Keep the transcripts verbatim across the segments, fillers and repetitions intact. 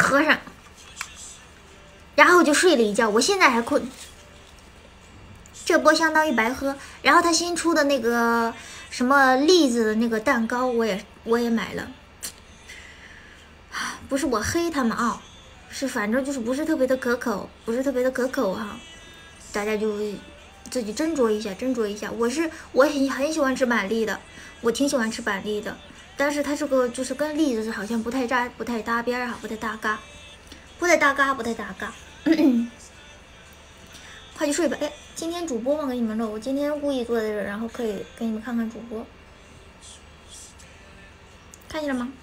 喝上，然后就睡了一觉。我现在还困，这波相当于白喝。然后他新出的那个什么栗子的那个蛋糕，我也我也买了。不是我黑他们啊，是反正就是不是特别的可口，不是特别的可口哈、啊。大家就自己斟酌一下，斟酌一下。我是我很很喜欢吃板栗的，我挺喜欢吃板栗的。但是它这个就是跟栗子好像不太搭，不太搭边儿哈，不太搭嘎，不太搭嘎，不太搭嘎。快去睡吧！哎，今天主播忘给你们了，我今天故意坐在这儿，然后可以给你们看看主播，看见了吗？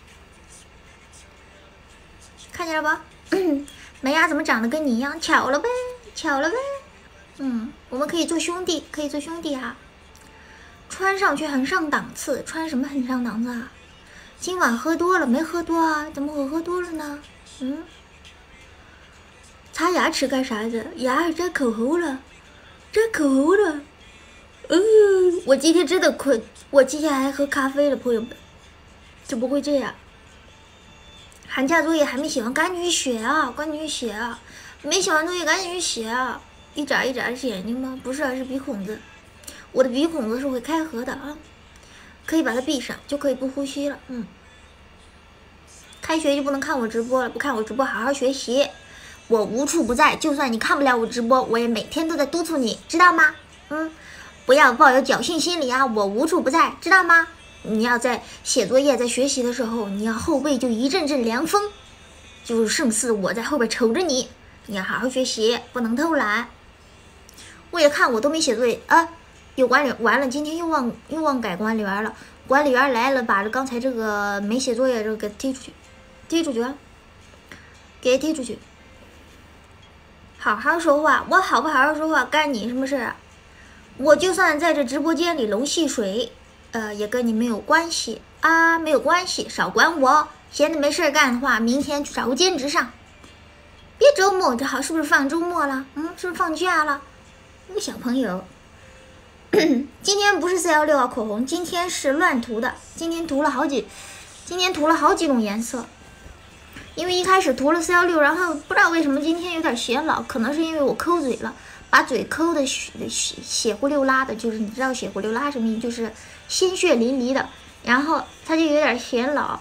看见了吧？梅芽怎么长得跟你一样？巧了呗，巧了呗。嗯，我们可以做兄弟，可以做兄弟哈。穿上去很上档次，穿什么很上档次啊？今晚喝多了没喝多啊？怎么我喝多了呢？嗯，擦牙齿干啥子？牙还沾口红了，沾口红了。嗯，我今天真的困，我今天还喝咖啡了，朋友们，怎么会这样？寒假作业还没写完，赶紧去写啊！赶紧去写啊！没写完作业赶紧去写啊！一眨一眨是眼睛吗？不是，是鼻孔子。我的鼻孔子是会开合的啊。可以把它闭上，就可以不呼吸了。嗯，开学就不能看我直播了，不看我直播好好学习。我无处不在，就算你看不了我直播，我也每天都在督促你，知道吗？嗯，不要抱有侥幸心理啊！我无处不在，知道吗？你要在写作业、在学习的时候，你要后背就一阵阵凉风，就是胜似我在后边瞅着你。你要好好学习，不能偷懒。为了看我都没写作业啊！有管理完了，今天又忘又忘改管理员了。管理员来了，把这刚才这个没写作业这个给踢出去，踢出去啊！给踢出去！好好说话，我好不好好说话干你什么事啊？我就算在这直播间里龙戏水，呃，也跟你没有关系啊，没有关系，少管我。闲的没事干的话，明天去找个兼职上。别周末，这好是不是放周末了？嗯，是不是放假了？那个小朋友。今天不是四幺六啊，口红，今天是乱涂的。今天涂了好几，今天涂了好几种颜色。因为一开始涂了四幺六，然后不知道为什么今天有点显老，可能是因为我抠嘴了，把嘴抠的血血乎溜拉的，就是你知道血乎溜拉什么意思？就是鲜血淋漓的，然后它就有点显老。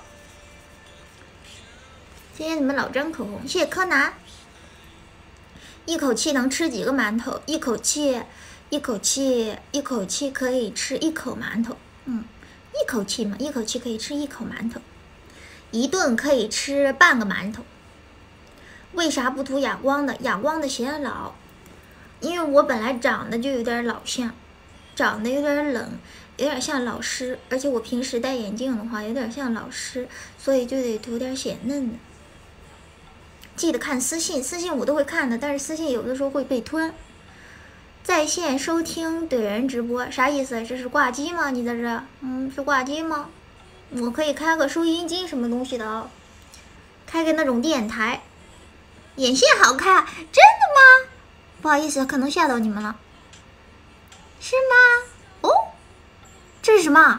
今天你们老张口红，谢谢柯南。一口气能吃几个馒头？一口气。一口气，一口气可以吃一口馒头，嗯，一口气嘛，一口气可以吃一口馒头，一顿可以吃半个馒头。为啥不涂哑光的？哑光的显老，因为我本来长得就有点老相，长得有点冷，有点像老师，而且我平时戴眼镜的话有点像老师，所以就得涂点显嫩的。记得看私信，私信我都会看的，但是私信有的时候会被吞。在线收听怼人直播啥意思？这是挂机吗？你在这？嗯，是挂机吗？我可以开个收音机什么东西的哦，开个那种电台。眼线好看，真的吗？不好意思，可能吓到你们了。是吗？哦，这是什么？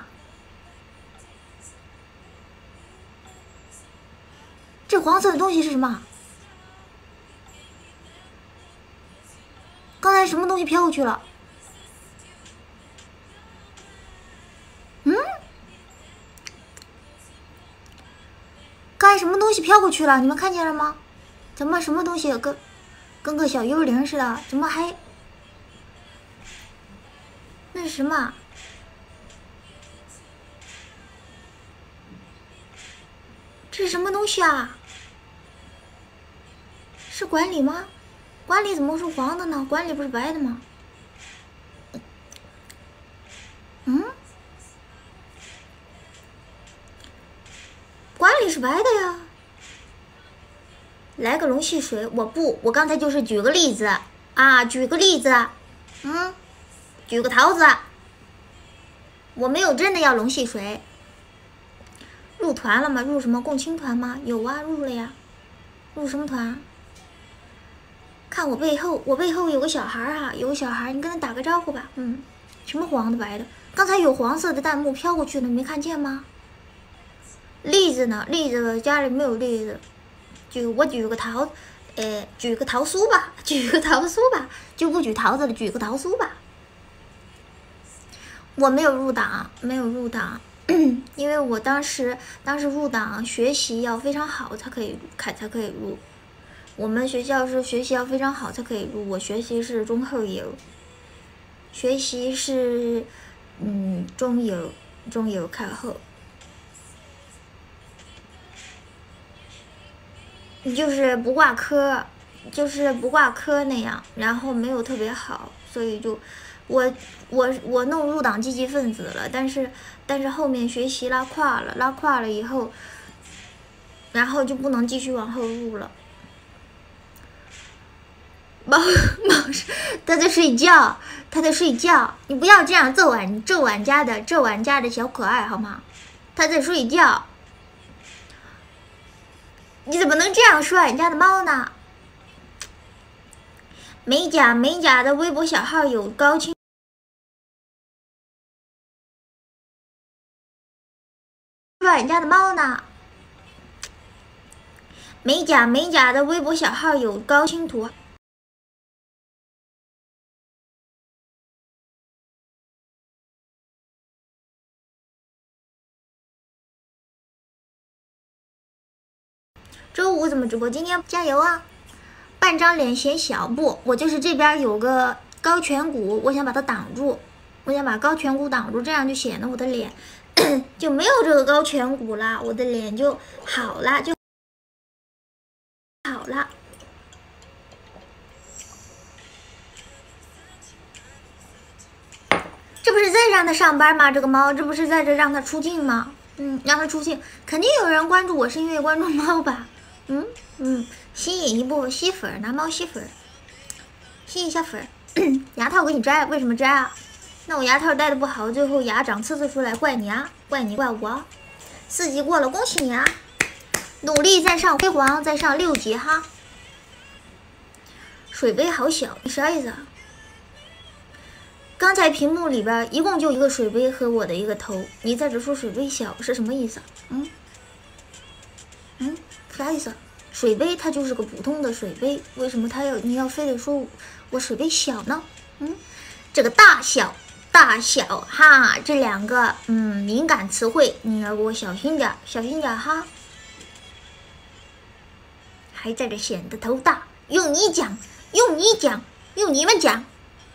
这黄色的东西是什么？刚才什么东西飘过去了？嗯？刚才什么东西飘过去了？你们看见了吗？怎么什么东西跟跟个小幽灵似的？怎么还？那是什么？这是什么东西啊？是管理吗？管理怎么是黄的呢？管理不是白的吗？嗯？管理是白的呀。来个龙戏水，我不，我刚才就是举个例子啊，举个例子，嗯，举个桃子，我没有真的要龙戏水。入团了吗？入什么共青团吗？有啊，入了呀。入什么团？看我背后，我背后有个小孩儿哈，有个小孩儿，你跟他打个招呼吧。嗯，什么黄的白的？刚才有黄色的弹幕飘过去了，你没看见吗？栗子呢？栗子家里没有栗子， 举我举个桃，呃，举个桃酥吧，举个桃酥吧，就不举桃子了，举个桃酥吧。我没有入党，没有入党，因为我当时当时入党学习要非常好才可以开才可以入。我们学校是学习要非常好才可以入，我学习是中后优，学习是嗯中优，中优靠后。就是不挂科，就是不挂科那样，然后没有特别好，所以就我我我弄入党积极分子了，但是但是后面学习拉胯了，拉胯了以后，然后就不能继续往后入了。猫猫是他在睡觉，他在睡觉，你不要这样揍俺揍俺家的揍俺家的小可爱好吗？他在睡觉。你怎么能这样说人家的猫呢？美甲美甲的微博小号有高清，说人家的猫呢？美甲美甲的微博小号有高清图。周五怎么直播？今天加油啊！半张脸显小，不，我就是这边有个高颧骨，我想把它挡住，我想把高颧骨挡住，这样就显得我的脸就没有这个高颧骨了，我的脸就好了，就好了。这不是在让他上班吗？这个猫，这不是在这让他出镜吗？嗯，让他出镜，肯定有人关注我，是因为关注猫吧？嗯嗯，吸引一波吸粉，拿猫吸粉，吸一下粉。牙套给你摘，为什么摘啊？那我牙套戴的不好，最后牙长刺刺出来，怪你啊，怪你怪我。四级过了，恭喜你啊！努力再上辉煌，再上六级哈。水杯好小，你啥意思啊？刚才屏幕里边一共就一个水杯和我的一个头，你在这说水杯小是什么意思？嗯嗯，啥意思？水杯它就是个普通的水杯，为什么它要你要非得说我水杯小呢？嗯，这个大小大小哈，这两个嗯敏感词汇，你要给我小心点，小心点哈。还在这显得头大，用你讲，用你讲，用你们讲。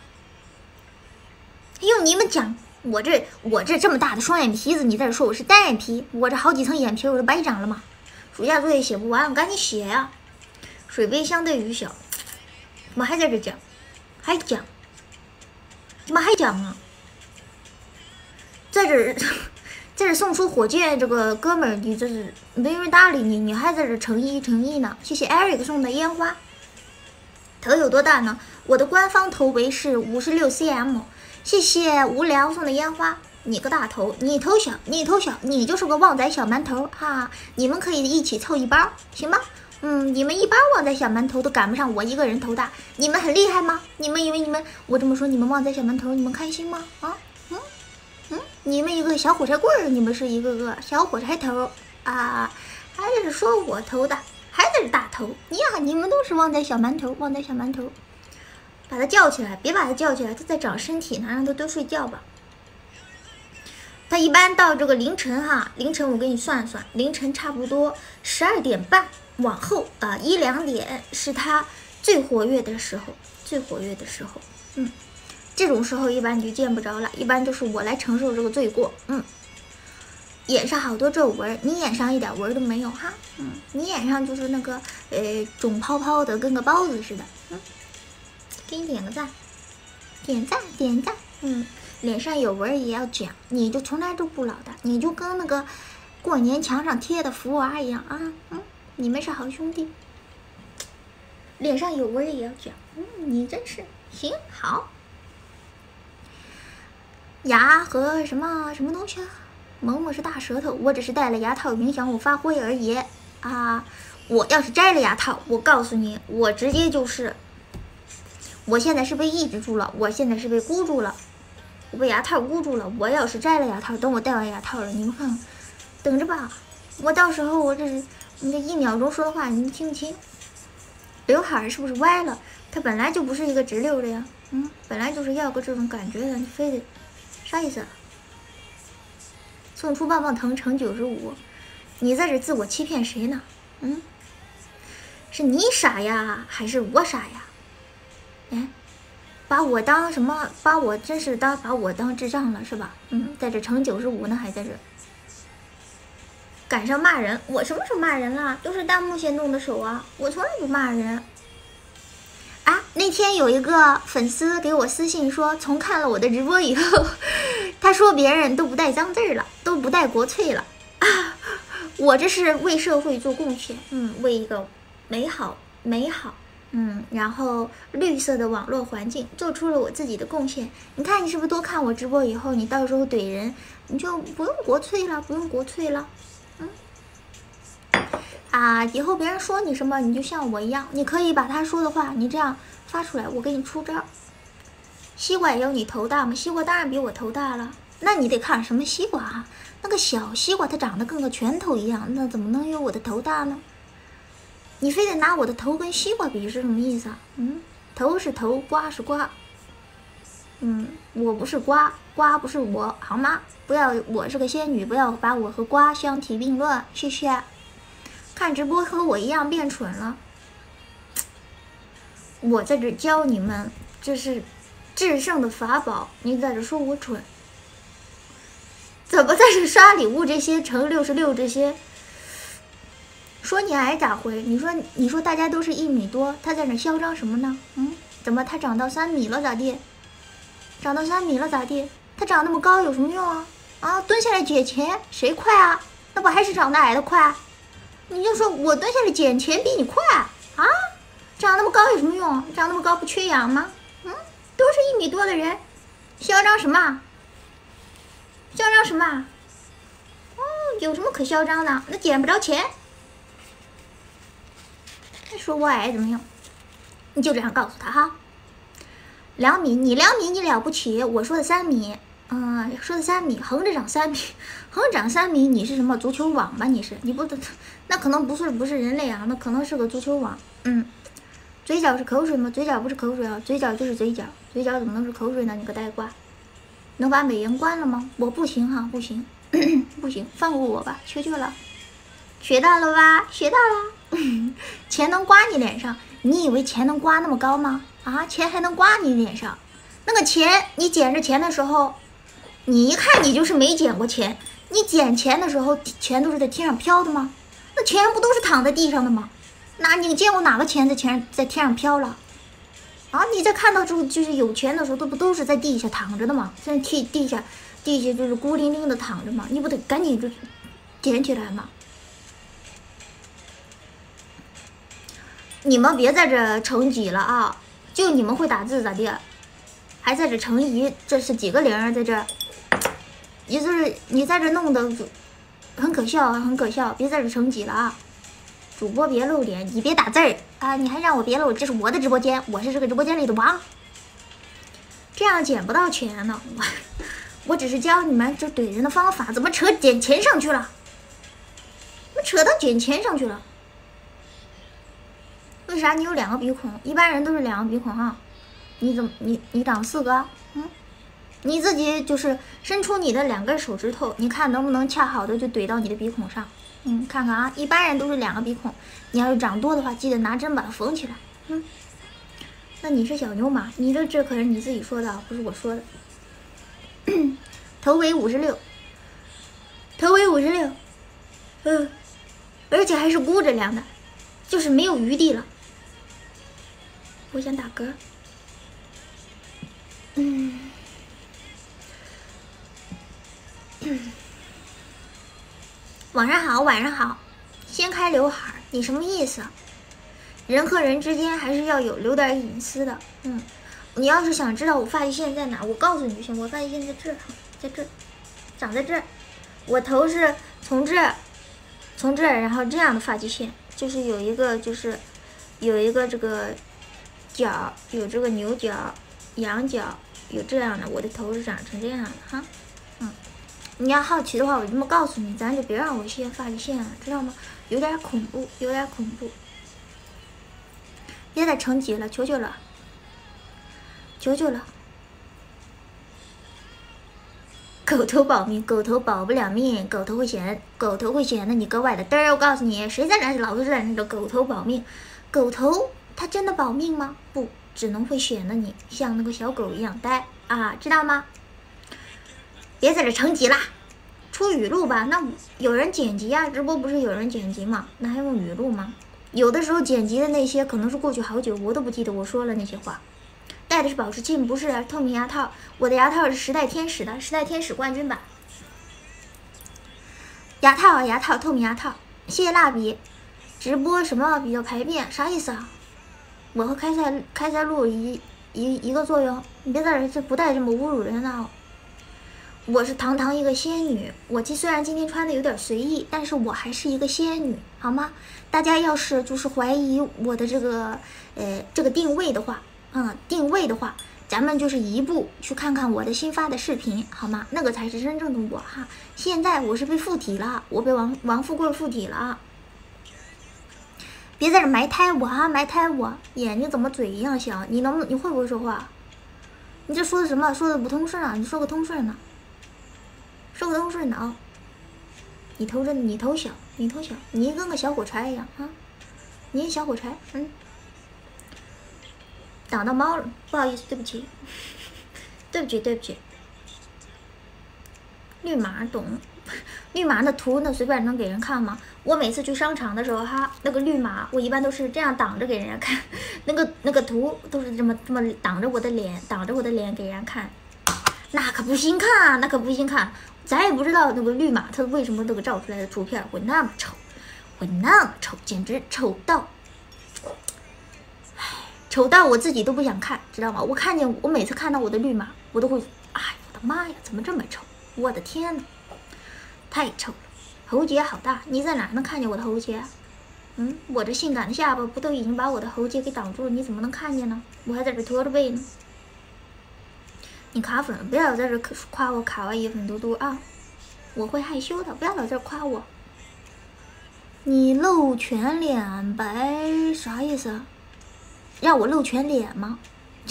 用你们讲，我这我这这么大的双眼皮子，你在这说我是单眼皮，我这好几层眼皮我都白长了吗？暑假作业写不完，我赶紧写呀、啊。水杯相对于小，怎么还在这讲？还讲？怎么还讲啊？在这在这送出火箭，这个哥们儿，你这是没人搭理你，你还在这诚意诚意呢？谢谢 Eric 送的烟花。头有多大呢？我的官方头围是五十六 cm。谢谢无聊送的烟花，你个大头，你头小，你头小，你就是个旺仔小馒头哈！你们可以一起凑一包，行吗？嗯，你们一包旺仔小馒头都赶不上我一个人头大，你们很厉害吗？你们以为你们我这么说，你们旺仔小馒头，你们开心吗？啊，嗯嗯，你们一个小火柴棍儿，你们是一个个小火柴头啊，还在这说我头大，还在这大头，你呀，你们都是旺仔小馒头，旺仔小馒头。把他叫起来，别把他叫起来，他在长身体呢，让他多睡觉吧。他一般到这个凌晨哈，凌晨我给你算算，凌晨差不多十二点半往后啊、呃，一两点是他最活跃的时候，最活跃的时候，嗯，这种时候一般你就见不着了，一般就是我来承受这个罪过，嗯。眼上好多皱纹，你眼上一点纹都没有哈，嗯，你眼上就是那个呃肿泡泡的，跟个包子似的，嗯。给你点个赞，点赞点赞，嗯，脸上有纹也要讲，你就从来都不老的，你就跟那个过年墙上贴的福娃一样啊，嗯，你们是好兄弟，脸上有纹也要讲，嗯，你真是行好。牙和什么什么东西啊？萌萌是大舌头，我只是戴了牙套影响我发挥而已啊！我要是摘了牙套，我告诉你，我直接就是。我现在是被抑制住了，我现在是被箍住了，我被牙套箍住了。我要是摘了牙套，等我戴完牙套了，你们看，等着吧。我到时候我这是你这一秒钟说的话你听不清。刘海是不是歪了？它本来就不是一个直溜的呀，嗯，本来就是要个这种感觉的，你非得啥意思？送出棒棒糖乘九十五，你在这自我欺骗谁呢？嗯，是你傻呀，还是我傻呀？哎，把我当什么？把我真是当把我当智障了是吧？嗯，在这乘九十五呢，还在这赶上骂人，我什么时候骂人了？都是弹幕先动的手啊，我从来不骂人。啊，那天有一个粉丝给我私信说，从看了我的直播以后，他说别人都不带脏字了，都不带国粹了啊！我这是为社会做贡献，嗯，为一个美好美好，嗯，然后绿色的网络环境做出了我自己的贡献。你看，你是不是多看我直播以后，你到时候怼人，你就不用国粹了，不用国粹了。嗯，啊，以后别人说你什么，你就像我一样，你可以把他说的话，你这样发出来，我给你出招。西瓜也有你头大吗？西瓜当然比我头大了，那你得看什么西瓜啊？那个小西瓜它长得跟个拳头一样，那怎么能有我的头大呢？你非得拿我的头跟西瓜比是什么意思啊？嗯，头是头，瓜是瓜。嗯，我不是瓜，瓜不是我，好吗？不要，我是个仙女，不要把我和瓜相提并论，谢谢。看直播和我一样变蠢了，我在这教你们，这是制胜的法宝，你在这说我蠢，怎么在这刷礼物这些乘六十六这些？说你矮咋回？你说你说大家都是一米多，他在那嚣张什么呢？嗯，怎么他长到三米了咋地？长到三米了咋地？他长那么高有什么用啊？啊，蹲下来捡钱谁快啊？那不还是长得矮的快？你就说我蹲下来捡钱比你快啊？长那么高有什么用？长那么高不缺氧吗？嗯，都是一米多的人，嚣张什么？嚣张什么？哦，有什么可嚣张的？那捡不着钱。说我矮怎么样？你就这样告诉他哈。两米，你两米你了不起，我说的三米，嗯，说的三米，横着长三米，横着长三米，你是什么足球网吧？你是你不得，那可能不是不是人类啊，那可能是个足球网。嗯，嘴角是口水吗？嘴角不是口水啊，嘴角就是嘴角，嘴角怎么能是口水呢？你个呆瓜，能把美颜关了吗？我不行哈，不行，不行，放过我吧，求求了。学到了吧？学到了。钱能刮你脸上？你以为钱能刮那么高吗？啊，钱还能刮你脸上？那个钱，你捡着钱的时候，你一看你就是没捡过钱。你捡钱的时候，钱都是在天上飘的吗？那钱不都是躺在地上的吗？那你见过哪个钱在钱在天上飘了？啊，你在看到之后，就是有钱的时候，都不都是在地下躺着的吗？在地地下，地下就是孤零零的躺着吗？你不得赶紧就捡起来吗？你们别在这乘几了啊！就你们会打字咋地？还在这乘一，这是几个零儿在这？你就是你在这弄的很可笑，很可笑！别在这乘几了啊！主播别露脸，你别打字儿啊！你还让我别露，这是我的直播间，我是这个直播间里的王。这样捡不到钱呢，我我只是教你们这怼人的方法，怎么扯捡钱上去了？怎么扯到捡钱上去了？为啥你有两个鼻孔？一般人都是两个鼻孔哈，你怎么你你长四个？嗯，你自己就是伸出你的两根手指头，你看能不能恰好的就怼到你的鼻孔上？嗯，看看啊，一般人都是两个鼻孔，你要是长多的话，记得拿针把它缝起来。嗯，那你是小牛马，你这这可是你自己说的，不是我说的。头围五十六，头围五十六，嗯，而且还是箍着量的，就是没有余地了。我想打嗝。嗯，晚上好，晚上好。掀开刘海，你什么意思？人和人之间还是要有留点隐私的。嗯，你要是想知道我发际线在哪，我告诉你就行。我发际线在这儿，在这儿，长在这儿。我头是从这儿，从这儿，然后这样的发际线，就是有一个，就是有一个这个。角有这个牛角、羊角，有这样的，我的头是长成这样的哈，嗯， 你要好奇的话，我这么告诉你，咱就别让我先发际线了，知道吗？有点恐怖，有点恐怖。别再成疾了，求求了，求求了。狗头保命，狗头保不了命，狗头会显，狗头会显得你格外的嘚儿。我告诉你，谁在那老是在那个狗头保命，狗头它真的保命吗？不，只能会显得你像那个小狗一样呆啊，知道吗？别在这成疾啦，出语录吧。那有人剪辑啊，直播不是有人剪辑吗？那还用语录吗？有的时候剪辑的那些可能是过去好久，我都不记得我说了那些话。戴的是保湿器，不是透明牙套。我的牙套是时代天使的，时代天使冠军版。牙套啊，牙套，透明牙套。谢谢蜡笔。直播什么比较排便？啥意思啊？我和开塞开塞露一一一个作用。你别在这不带这么侮辱人啊！我是堂堂一个仙女，我今虽然今天穿的有点随意，但是我还是一个仙女，好吗？大家要是就是怀疑我的这个呃这个定位的话。嗯，定位的话，咱们就是一步去看看我的新发的视频，好吗？那个才是真正的我哈。现在我是被附体了，我被王王富贵附体了。别在这埋汰我啊，埋汰我！眼睛怎么嘴一样小？你能不能你会不会说话？你这说的什么？说的不通顺啊！你说个通顺呢？说个通顺的啊！你头真，你头小，你头小，你跟个小火柴一样啊！你小火柴，嗯。挡到猫了，不好意思，对不起，对不起，对不起。绿码懂，绿码的图那随便能给人看吗？我每次去商场的时候哈，那个绿码我一般都是这样挡着给人家看，那个那个图都是这么这么挡着我的脸，挡着我的脸给人家看，那可不行看，那可不行看。咱也不知道那个绿码它为什么那个照出来的图片会那么丑，会那么丑，简直丑到。丑到我自己都不想看，知道吗？我看见我每次看到我的绿码，我都会，哎，我的妈呀，怎么这么丑？我的天呐，太丑了！喉结好大，你在哪能看见我的喉结？嗯，我这性感的下巴不都已经把我的喉结给挡住了？你怎么能看见呢？我还在这驼着背呢。你卡粉，不要在这夸我卡哇伊粉嘟嘟啊！我会害羞的，不要老在这夸我。你露全脸白啥意思啊？让我露全脸吗？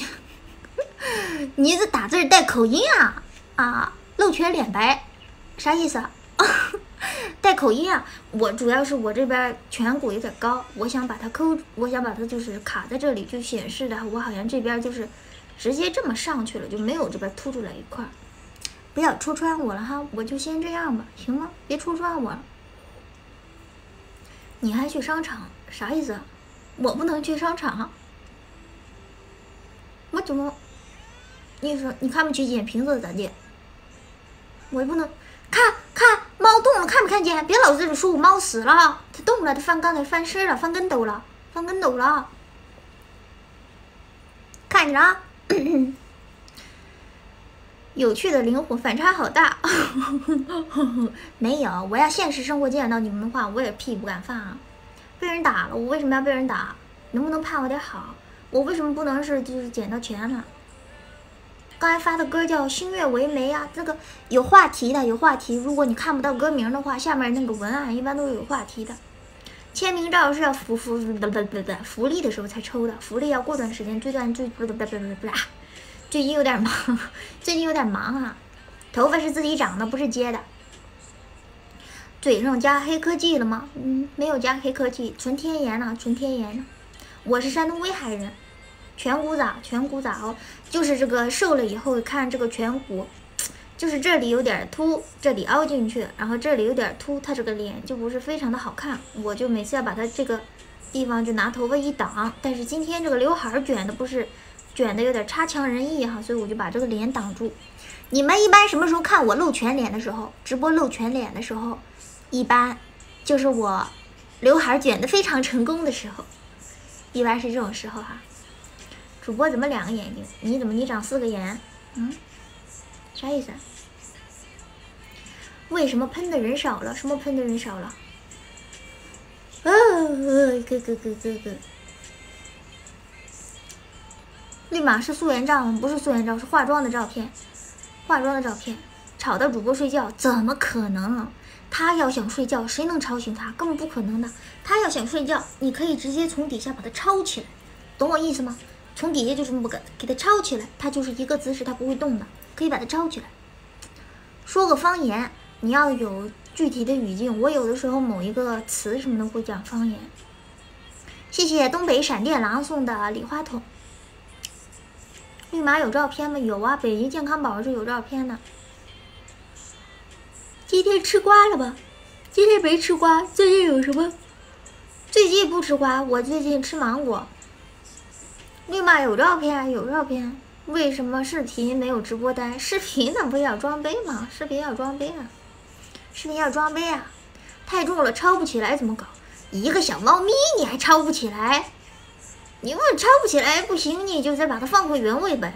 你这打字带口音啊啊！露全脸白，啥意思啊？带口音啊！我主要是我这边颧骨有点高，我想把它抠，我想把它就是卡在这里，就显示的我好像这边就是直接这么上去了，就没有这边凸出来一块。不要戳穿我了哈，我就先这样吧，行吗？别戳穿我了。你还去商场？啥意思啊？我不能去商场。我怎么？你说你看不起捡瓶子的咋地？我也不能看看猫动了，看没看见？别老在这说我猫死了，它动了，它翻刚才翻身了，翻跟斗了，翻跟斗了。看着啊，有趣的灵魂反差好大。没有，我要现实生活见到你们的话，我也屁不敢放啊。被人打了，我为什么要被人打？能不能盼我点好？我为什么不能是就是捡到钱呢？刚才发的歌叫《星月为媒》啊，这个有话题的，有话题。如果你看不到歌名的话，下面那个文案一般都有话题的。签名照是要福福不不不不福利的时候才抽的，福利要过段时间，最段最不不不不不，最近有点忙，最近有点忙啊。头发是自己长的，不是接的。嘴上加黑科技了吗？嗯，没有加黑科技，纯天然呢，纯天然呢。我是山东威海人，颧骨咋？颧骨咋哦？就是这个瘦了以后，看这个颧骨，就是这里有点凸，这里凹进去，然后这里有点凸，它这个脸就不是非常的好看。我就每次要把它这个地方就拿头发一挡，但是今天这个刘海卷的不是卷的有点差强人意哈，所以我就把这个脸挡住。你们一般什么时候看我露全脸的时候？直播露全脸的时候，一般就是我刘海卷的非常成功的时候。一般是这种时候哈、啊，主播怎么两个眼睛？你怎么你长四个眼？嗯，啥意思、啊？为什么喷的人少了？什么喷的人少了？哦，哥哥哥哥哥，绿码是素颜照，不是素颜照，是化妆的照片，化妆的照片。 吵到主播睡觉，怎么可能？他要想睡觉，谁能吵醒他？根本不可能的。他要想睡觉，你可以直接从底下把他抄起来，懂我意思吗？从底下就这么个给他抄起来，他就是一个姿势，他不会动的，可以把他抄起来。说个方言，你要有具体的语境，我有的时候某一个词什么的会讲方言。谢谢东北闪电狼送的礼花筒。绿马有照片吗？有啊，北京健康宝是有照片的。今天吃瓜了吧？今天没吃瓜。最近有什么？最近不吃瓜，我最近吃芒果。绿马有照片，有照片。为什么视频没有直播单？视频那不是要装备吗？视频要装备啊，视频要装备啊！太重了，抄不起来怎么搞？一个小猫咪你还抄不起来？你问抄不起来不行，你就再把它放回原位呗。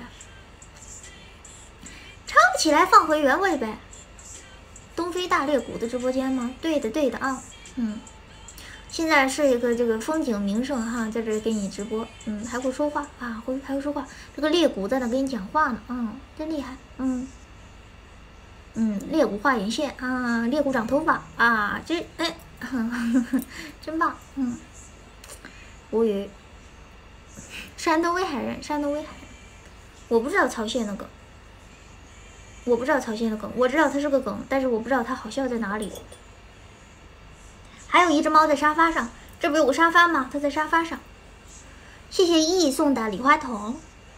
抄不起来放回原位呗。东非大裂谷的直播间吗？对的对的啊，嗯。现在是一个这个风景名胜哈，在这里给你直播，嗯，还会说话啊，会还会说话。这个裂谷在那跟你讲话呢，嗯，真厉害，嗯，嗯，裂谷画眼线啊，裂谷长头发啊，这哎，呵呵真棒，嗯，无语。山东威海人，山东威海人，我不知道曹谢那个，我不知道曹谢的梗，我知道它是个梗，但是我不知道它好笑在哪里。还有一只猫在沙发上，这不有个沙发吗？它在沙发上。谢谢意义送的礼花筒。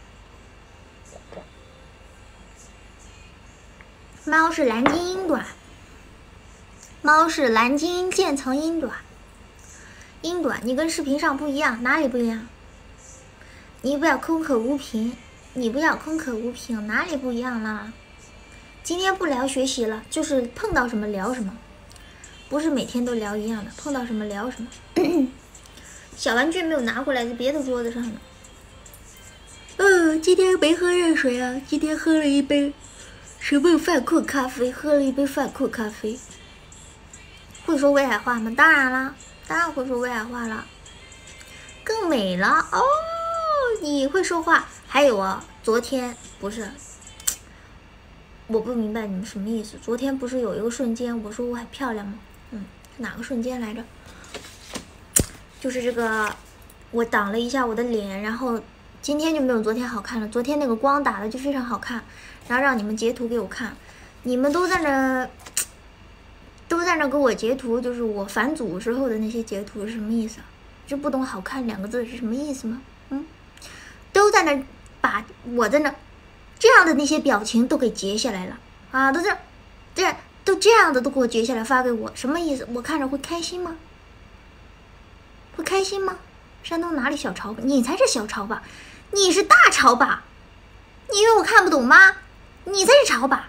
猫是蓝金音短，猫是蓝金渐层音短，音短你跟视频上不一样，哪里不一样？你不要空口无凭，你不要空口无凭，哪里不一样啦？今天不聊学习了，就是碰到什么聊什么。不是每天都聊一样的，碰到什么聊什么。小玩具没有拿回来，在别的桌子上呢。嗯，今天没喝热水啊，今天喝了一杯什么饭库咖啡，喝了一杯饭库咖啡。会说威海话吗？当然啦，当然会说威海话了。更美了哦，你会说话。还有啊，昨天不是。我不明白你们什么意思。昨天不是有一个瞬间，我说我很漂亮吗？嗯，哪个瞬间来着？就是这个，我挡了一下我的脸，然后今天就没有昨天好看了。昨天那个光打的就非常好看，然后让你们截图给我看，你们都在那，都在那给我截图，就是我返组时候的那些截图是什么意思啊？就不懂好看两个字是什么意思吗？嗯，都在那把我在那。这样的那些表情都给截下来了啊，都这，这都这样的都给我截下来发给我，什么意思？我看着会开心吗？会开心吗？山东哪里小潮吧？你才是小潮吧？你是大潮吧？你以为我看不懂吗？你才是潮吧？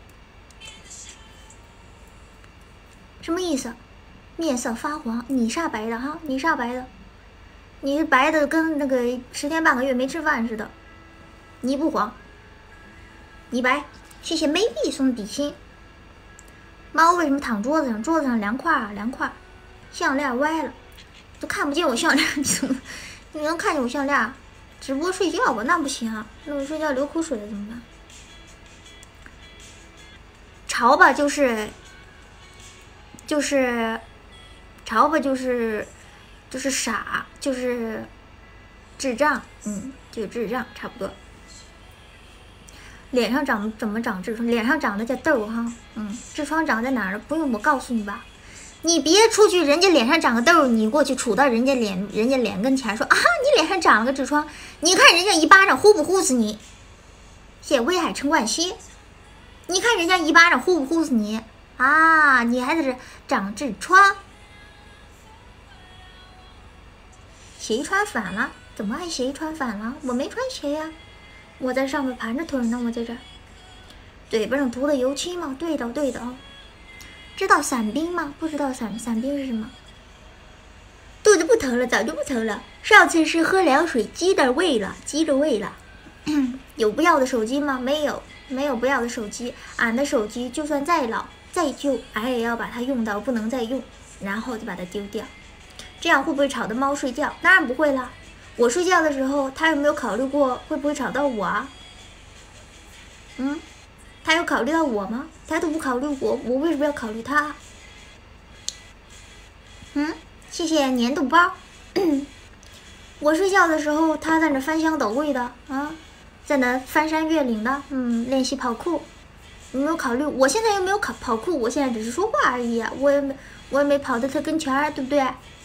什么意思？面色发黄，你煞白的哈，你煞白的，你白的跟那个十天半个月没吃饭似的，你不黄。你白，谢谢 maybe 送的底薪。猫为什么躺桌子上？桌子上凉快啊，凉快。项链歪了，都看不见我项链，你怎么？你能看见我项链？直播睡觉吧，那不行啊，那我睡觉流口水了怎么办？潮吧就是，就是，潮吧就是就是傻，就是智障，嗯，就是智障，差不多。脸上长怎么长痔疮？脸上长的叫痘哈，嗯，痔疮长在哪儿？不用我告诉你吧，你别出去，人家脸上长个痘，你过去杵到人家脸，人家脸跟前说啊，你脸上长了个痔疮，你看人家一巴掌呼不呼死你？谢威海陈冠希，你看人家一巴掌呼不呼死你啊？你还在这长痔疮？鞋穿反了？怎么还鞋穿反了？我没穿鞋呀。我在上面盘着腿呢，我在这儿，嘴巴上涂的油漆吗？对的，对的啊、哦。知道伞兵吗？不知道伞伞兵是什么？肚子不疼了，早就不疼了。上次是喝凉水激着胃了，激着胃了。有不要的手机吗？没有，没有不要的手机。俺的手机就算再老再旧，俺也要把它用到不能再用，然后就把它丢掉。这样会不会吵得猫睡觉？当然不会啦。我睡觉的时候，他有没有考虑过会不会吵到我啊？嗯， 他有考虑到我吗？他都不考虑我，我为什么要考虑他？嗯，谢谢粘豆包。我睡觉的时候，他在那翻箱倒柜的啊，在那翻山越岭的，嗯，练习跑酷。有没有考虑？我现在又没有跑跑酷，我现在只是说话而已啊，我也没，我也没跑到他跟前儿，对不对？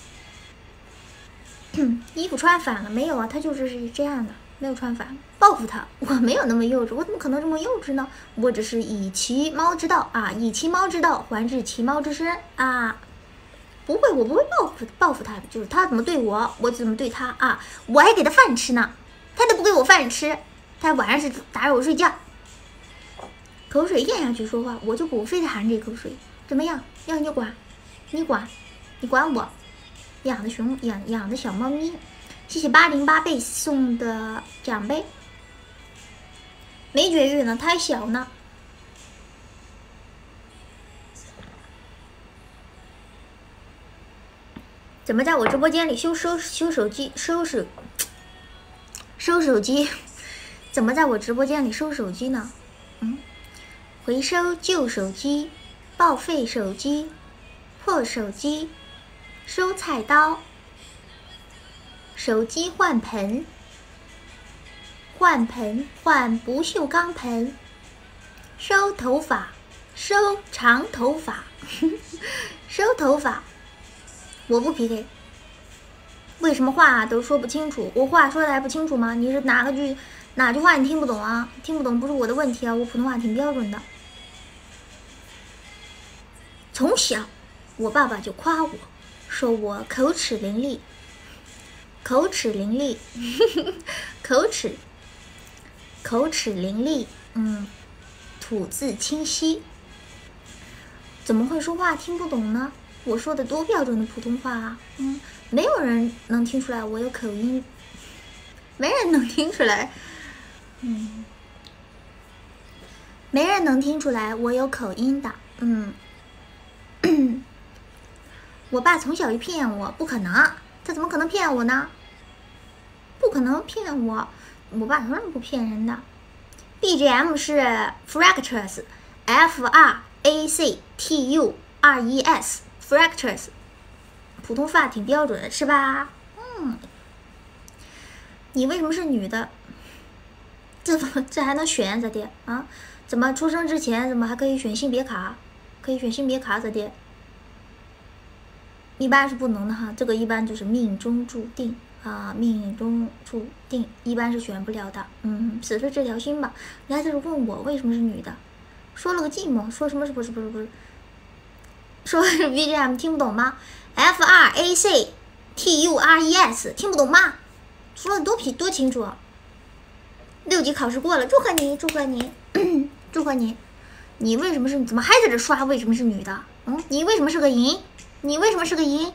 衣服穿反了没有啊？他就是这样的，没有穿反。报复他，我没有那么幼稚，我怎么可能这么幼稚呢？我只是以其猫之道啊，以其猫之道还治其猫之身啊。不会，我不会报复报复他的，就是他怎么对我，我怎么对他啊。我还给他饭吃呢，他都不给我饭吃，他晚上是打扰我睡觉。口水咽下去说话，我就不非得含这口水，怎么样？要你管，你管，你管我。养的熊养养的小猫咪，谢谢八零八倍送的奖杯。没绝育呢，太小呢。怎么在我直播间里修收修手机收拾收手机？怎么在我直播间里收手机呢？嗯，回收旧手机、报废手机、破手机。收菜刀，手机换盆，换盆换不锈钢盆，收头发，收长头发，收头发，我不 P K。为什么话都说不清楚？我话说的还不清楚吗？你是哪个句哪句话你听不懂啊？听不懂不是我的问题啊，我普通话挺标准的。从小，我爸爸就夸我。说我口齿伶俐，口齿伶俐，口齿，口齿伶俐，嗯，吐字清晰。怎么会说话听不懂呢？我说的多标准的普通话啊，嗯，没有人能听出来我有口音，没人能听出来，嗯，没人能听出来我有口音的，嗯。我爸从小就骗我，不可能，他怎么可能骗我呢？不可能骗我，我爸从来不骗人的。B G M 是 fractures，F R A C T U R E S，fractures， 普通话挺标准的是吧？嗯，你为什么是女的？这这还能选咋的啊？怎么出生之前怎么还可以选性别卡？可以选性别卡咋的？一般是不能的哈，这个一般就是命中注定啊，命中注定，一般是选不了的。嗯，死是这条心吧。你还在这问我为什么是女的，说了个寂寞，说什么是不是不是不是，说是 B G M 听不懂吗 ？F R A C T U R E S 听不懂吗？说的多皮多清楚。六级考试过了，祝贺你，祝贺你，祝贺你。你为什么是？怎么还在这刷？为什么是女的？嗯，你为什么是个银？你为什么是个银？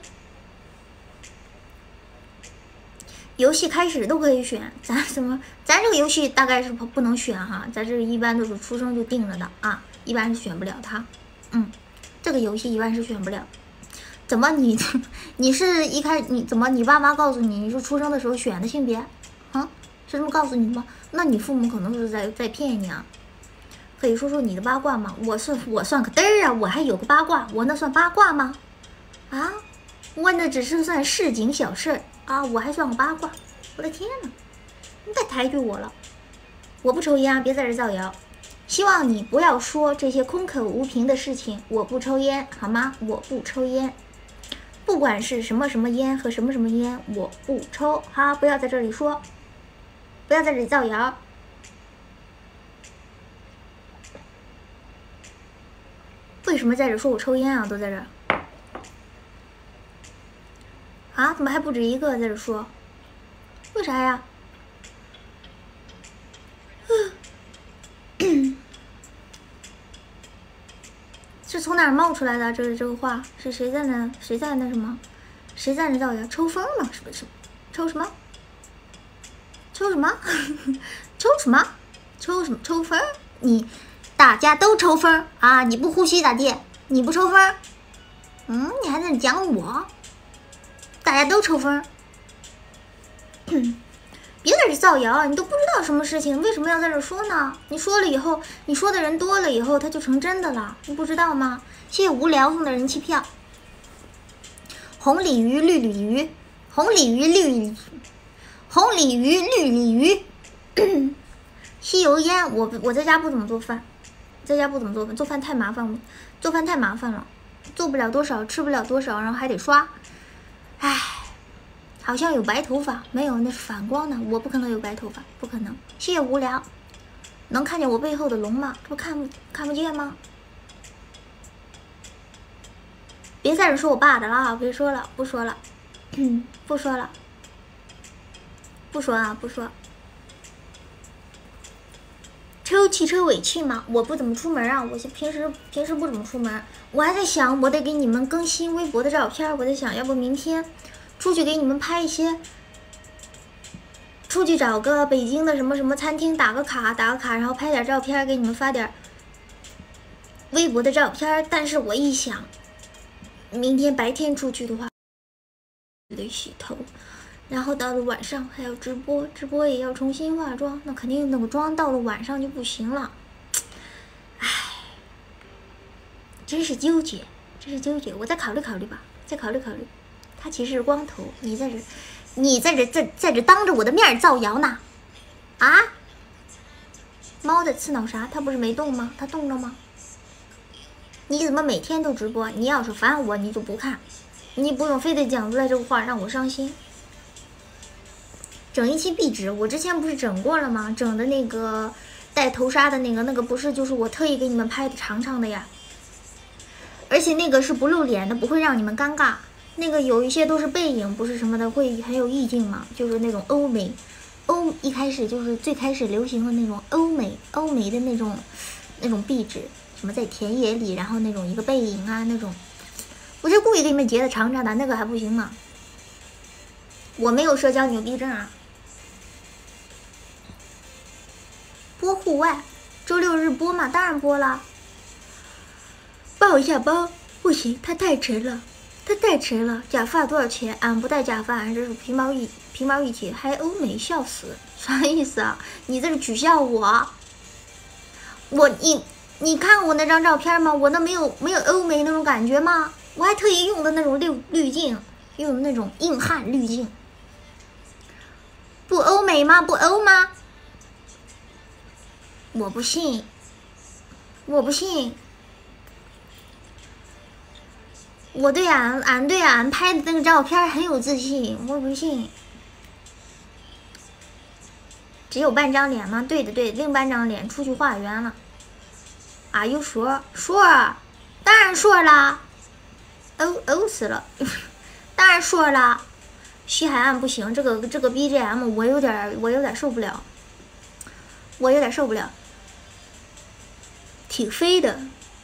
游戏开始都可以选，咱什么？咱这个游戏大概是不能选哈，咱这个一般都是出生就定了的啊，一般是选不了它。嗯，这个游戏一般是选不了。怎么你你是一开你怎么你爸妈告诉你你是出生的时候选的性别啊？是这么告诉你的吗？那你父母可能是在在骗你啊。可以说说你的八卦吗？我算我算个嘚儿啊，我还有个八卦，我那算八卦吗？啊，我那只是算市井小事儿啊，我还算个八卦，我的天呐，你太抬举我了！我不抽烟啊，别在这造谣。希望你不要说这些空口无凭的事情。我不抽烟，好吗？我不抽烟，不管是什么什么烟和什么什么烟，我不抽。哈，不要在这里说，不要在这里造谣。为什么在这说我抽烟啊？都在这儿。啊，怎么还不止一个在这说？为啥呀？是从哪儿冒出来的？这个这个话是谁在那？谁在那什么？谁在那造谣？抽风了？是不是？抽什么？抽什么？抽什么？抽什么？抽风？你大家都抽风啊！你不呼吸咋地？你不抽风？嗯，你还在那讲我？大家都抽风。 别在这造谣，你都不知道什么事情，为什么要在这说呢？你说了以后，你说的人多了以后，它就成真的了，你不知道吗？谢谢无聊送的人气票。红鲤鱼，绿鲤鱼，红鲤鱼，绿鲤鱼，红鲤鱼，绿鲤鱼。吸油烟，我我在家不怎么做饭，在家不怎么做饭，做饭太麻烦，做饭太麻烦了，做不了多少，吃不了多少，然后还得刷，唉。好像有白头发，没有，那是反光的。我不可能有白头发，不可能。谢谢无聊，能看见我背后的龙吗？这不看不看不见吗？别在这说我爸的了啊！别说了，不说了，嗯，不说了，不说啊，不说。抽汽车尾气吗？我不怎么出门啊，我平时平时不怎么出门。我还在想，我得给你们更新微博的照片。我在想，要不明天。出去给你们拍一些，出去找个北京的什么什么餐厅打个卡，打个卡，然后拍点照片给你们发点微博的照片。但是我一想，明天白天出去的话，得洗头，然后到了晚上还要直播，直播也要重新化妆，那肯定那个妆到了晚上就不行了。唉，真是纠结，真是纠结。我再考虑考虑吧，再考虑考虑。他其实是光头，你在这，你在这在在这当着我的面造谣呢，啊？猫的刺挠啥？它不是没动吗？它动了吗？你怎么每天都直播？你要是烦我，你就不看，你不用非得讲出来这个话让我伤心。整一期壁纸，我之前不是整过了吗？整的那个带头纱的那个，那个不是就是我特意给你们拍的长长的呀，而且那个是不露脸的，不会让你们尴尬。那个有一些都是背影，不是什么的，会很有意境嘛，就是那种欧美，欧一开始就是最开始流行的那种欧美欧美的那种那种壁纸，什么在田野里，然后那种一个背影啊那种，我就故意给你们截的长长的，那个还不行吗？我没有社交牛逼症啊。播户外，周六日播嘛，当然播了。抱一下包，不行，它太沉了。它太沉了，假发多少钱？俺不戴假发，俺这是皮毛一皮毛一体，还欧美，笑死！啥意思啊？你在这取笑我？我你你看我那张照片吗？我那没有没有欧美那种感觉吗？我还特意用的那种滤滤镜，用的那种硬汉滤镜，不欧美吗？不欧吗？我不信，我不信。我对俺俺对俺拍的那个照片很有自信，我不信。只有半张脸吗？对的对的，另半张脸出去化缘了。Are you sure？ sure， 当然 sure 啦。哦哦死了，当然 sure 啦。西海岸不行，这个这个 B G M 我有点我有点受不了，我有点受不了。挺飞的。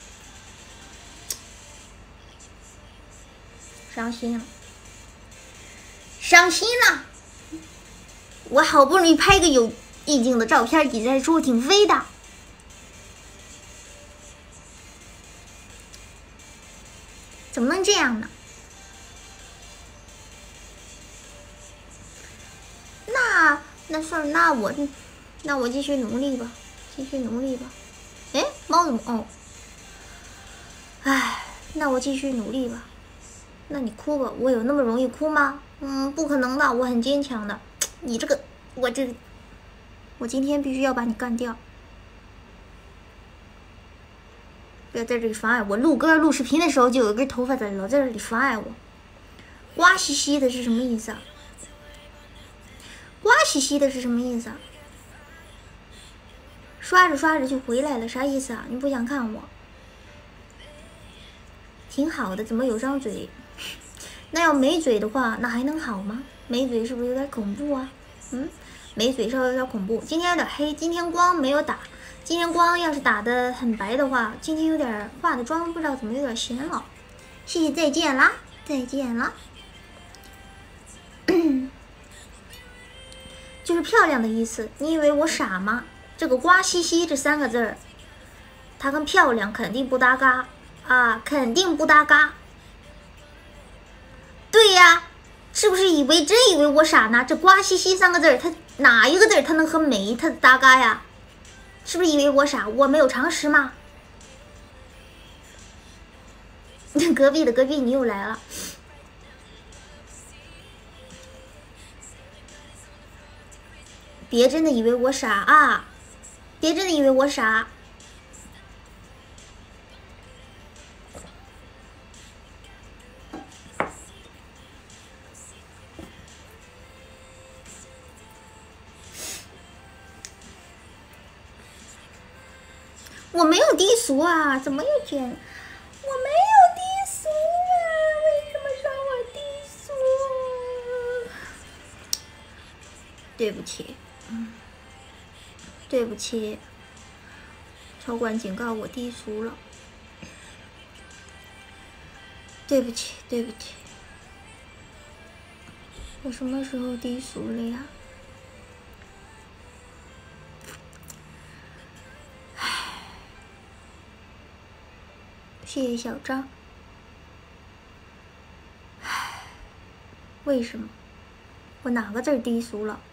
伤心了，伤心了！我好不容易拍个有意境的照片，你在说我挺飞的，怎么能这样呢？那那算了，那我那我继续努力吧，继续努力吧。哎，猫怎么？哦，哎，那我继续努力吧。那你哭吧，我有那么容易哭吗？嗯，不可能的，我很坚强的。你这个，我这，我今天必须要把你干掉！不要在这里妨碍我录歌、录视频的时候就有一根头发在老在这里妨碍我。瓜兮兮的是什么意思啊？瓜兮兮的是什么意思啊？刷着刷着就回来了，啥意思啊？你不想看我？挺好的，怎么有张嘴？那要没嘴的话，那还能好吗？没嘴是不是有点恐怖啊？嗯，没嘴稍微有点恐怖。今天有点黑，今天光没有打。今天光要是打得很白的话，今天有点化的妆，不知道怎么有点显老。谢谢，再见啦，再见啦。就是漂亮的意思。你以为我傻吗？这个瓜兮兮这三个字儿，它跟漂亮肯定不搭嘎啊，肯定不搭嘎。对呀，是不是以为为真以为我傻呢？这瓜西西三个字儿，它哪一个字儿它能和美它搭嘎呀？是不是以为我傻？我没有常识吗？隔壁的隔壁，你又来了。别真的以为我傻啊！别真的以为我傻。我没有低俗啊，怎么又卷？我没有低俗啊，为什么说我低俗？对不起，嗯，对不起，超管警告我低俗了，对不起，对不起，我什么时候低俗了呀？谢谢小张。唉，为什么？我哪个字低俗了？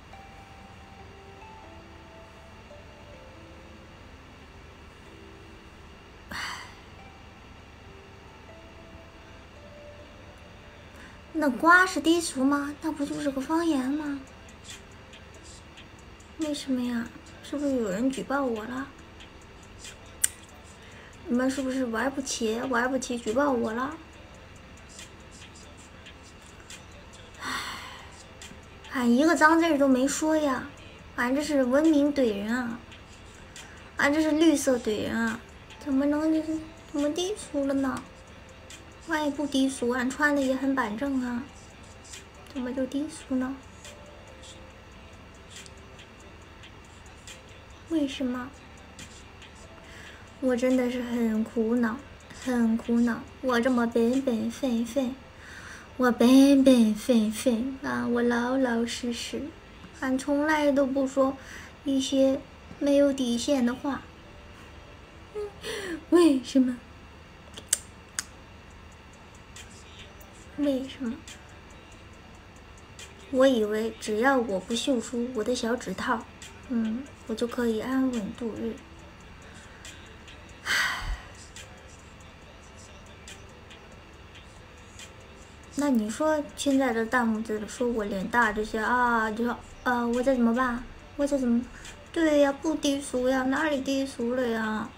唉，那瓜是低俗吗？那不就是个方言吗？为什么呀？是不是有人举报我了？你们是不是玩不起？玩不起举报我了？唉，俺一个脏字儿都没说呀，俺这是文明怼人啊，俺这是绿色怼人啊，怎么能怎么低俗了呢？俺也不低俗，俺穿的也很板正啊，怎么就低俗呢？为什么？我真的是很苦恼，很苦恼。我这么本本分分，我本本分分啊，我老老实实，俺从来都不说一些没有底线的话。为什么？为什么？我以为只要我不秀出我的小指套，嗯，我就可以安稳度日。那你说现在的弹幕在说我脸大这些啊，就说啊，我这怎么办？我这怎么？对呀，不低俗呀，哪里低俗了呀？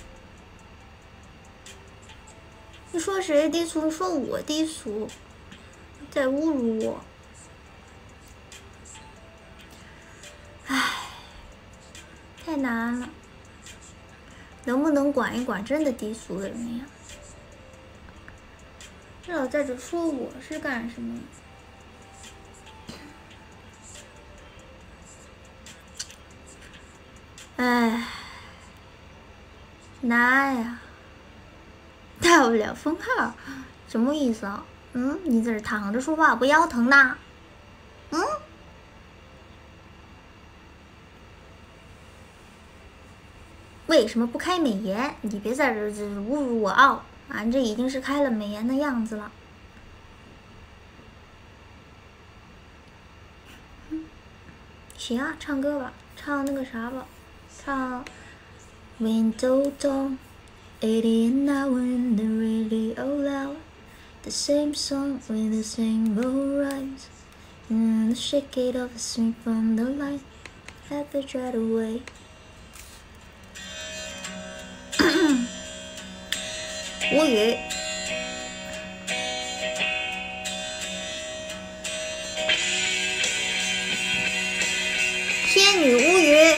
你说谁低俗？说我低俗，在侮辱我。唉，太难了，能不能管一管真的低俗的人呀？这老在这说我是干什么？哎，难呀，大不了封号，什么意思啊？嗯，你在这躺着说话不腰疼呐？嗯？为什么不开美颜？你别在这侮辱我啊！俺这已经是开了美颜的样子了。行啊，唱歌吧，唱那个啥吧，唱 Window Dawn eighty-nine when the radio loud the same song with the single rhymes and the shake it off swing from the line have to try away 无语。仙女无语。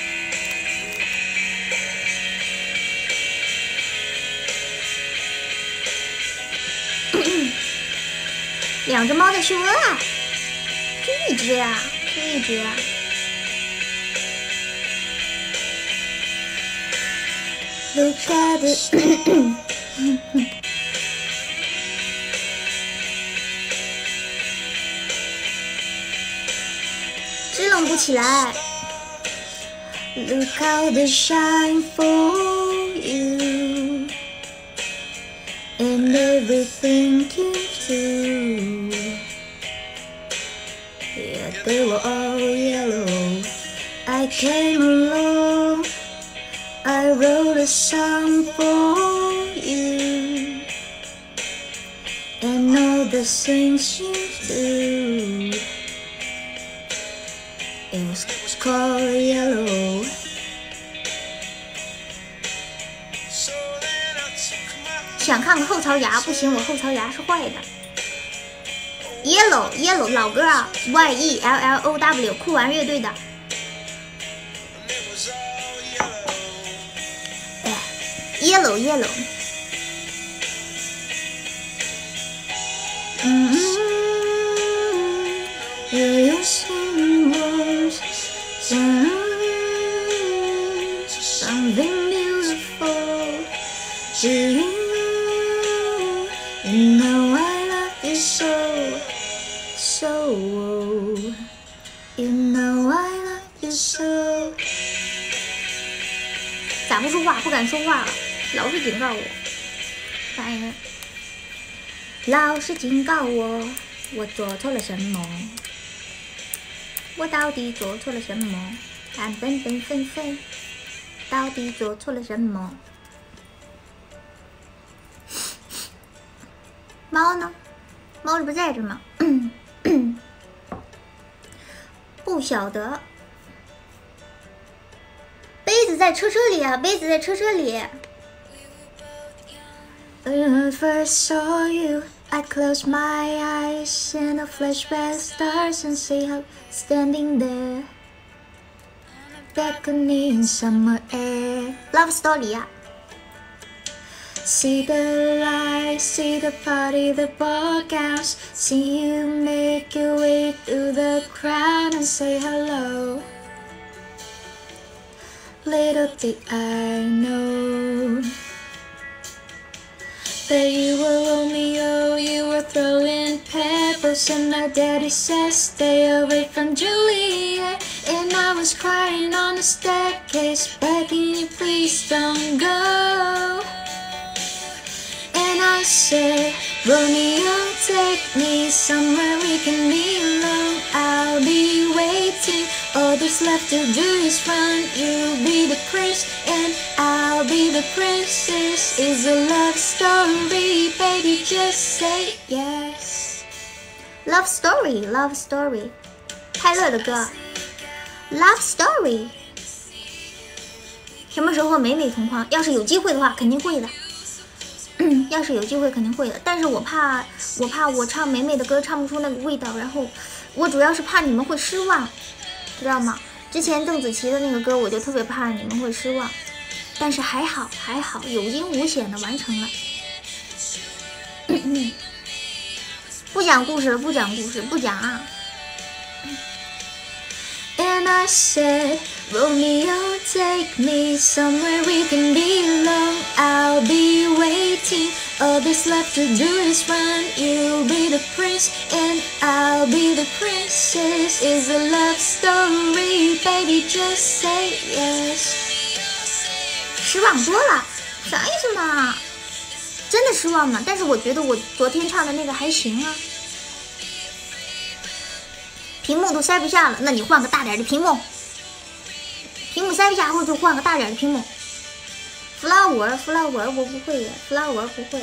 两只猫在秀恩爱，就一只呀，就一只呀。Look at it 支棱不起来。Look how they shine for you and everything you do. Yeah, they were all yellow. I came along, I wrote a song for you, and all the things you do. It was called Yellow. 想看个后槽牙，不行，我后槽牙是坏的。Yellow Yellow 老歌啊 ，Y E L L O W 酷玩乐队的。哎 ，Yellow Yellow。嗯嗯。You sing words, something beautiful. You know I love you so, so. You know I love you so. 咋不说话？不敢说话了，老师警告我。啥呀？老师警告我，我做错了什么？我到底做错了什么？俺笨笨分分，到底做错了什么？猫呢？猫这不在这吗？不晓得。杯子在车车里啊，杯子在车车里。When I first saw you, I closed my eyes and a flashback stars and see her standing there, beckoning summer air. Love story 啊。See the lights, see the party, the ball gowns. See you make your way through the crowd and say hello. Little did I know that you were Romeo, you were throwing pebbles, and my daddy said stay away from Juliet. And I was crying on the staircase, begging you please don't go. And I said, Romeo, take me somewhere we can be alone. I'll be waiting, all that's left to do is run. You'll be the prince and I'll be the princess. It's a love story, baby, just say yes. Love story, love story. 泰勒的歌 Love story. 什么时候美美同框？要是有机会的话，肯定会的。要是有机会肯定会的，但是我怕我怕我唱美美的歌唱不出那个味道，然后我主要是怕你们会失望，知道吗？之前邓紫棋的那个歌我就特别怕你们会失望，但是还好还好，有惊无险的完成了。不讲故事了，不讲故事，不讲啊。And I said, Romeo, take me somewhere we can be alone. I'll be waiting, all that's left to do is run. You'll be the prince and I'll be the princess. It's a love story, baby, just say yes. 失望多了，啥意思嘛？真的失望吗？但是我觉得我昨天唱的那个还行啊。屏幕都塞不下了，那你换个大点的屏幕。屏幕塞不下后就换个大点的屏幕。flower flower 我不会耶 ，flower 不会。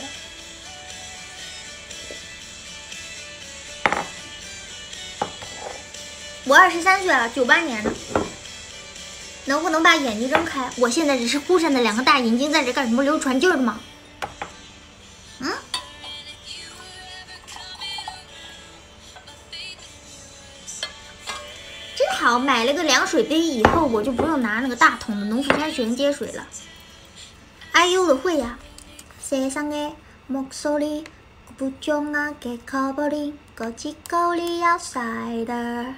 我二十三岁了，九八年的。能不能把眼睛睁开？我现在只是忽闪的两个大眼睛在这干什么？流传劲儿吗？嗯？真好，买了个凉水杯以后，我就不用拿那个大桶的农夫山泉接水了。I U的会呀。세상의 목소리 부정하게 커버린 거짓거리 outsider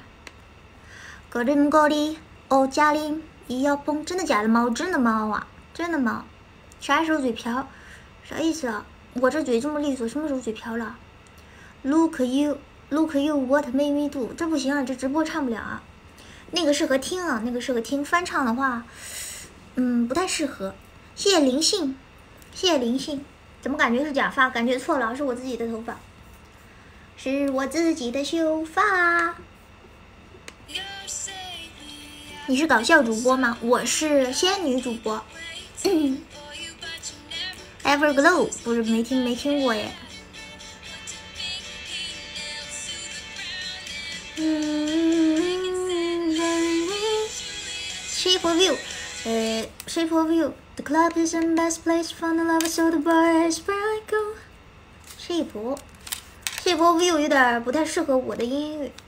걸음걸이 오자림 이어폰真的假的猫？真的猫啊，真的猫。啥时候嘴瓢？啥意思啊？我这嘴这么利索，什么时候嘴瓢了 ？Look you, look you, what made me do？ 这不行啊，这直播唱不了啊。那个适合听啊，那个适合听。翻唱的话，嗯，不太适合。谢谢灵性，谢谢灵性。怎么感觉是假发？感觉错了，是我自己的头发，是我自己的秀发。 你是搞笑主播吗？我是仙女主播。Everglow 不是没听没听过耶。嗯 ，Shape of You， 呃 ，Shape of You。The club is the best place for the lovers, so the bar is where I go. Shape Shape of You 有点不太适合我的音域。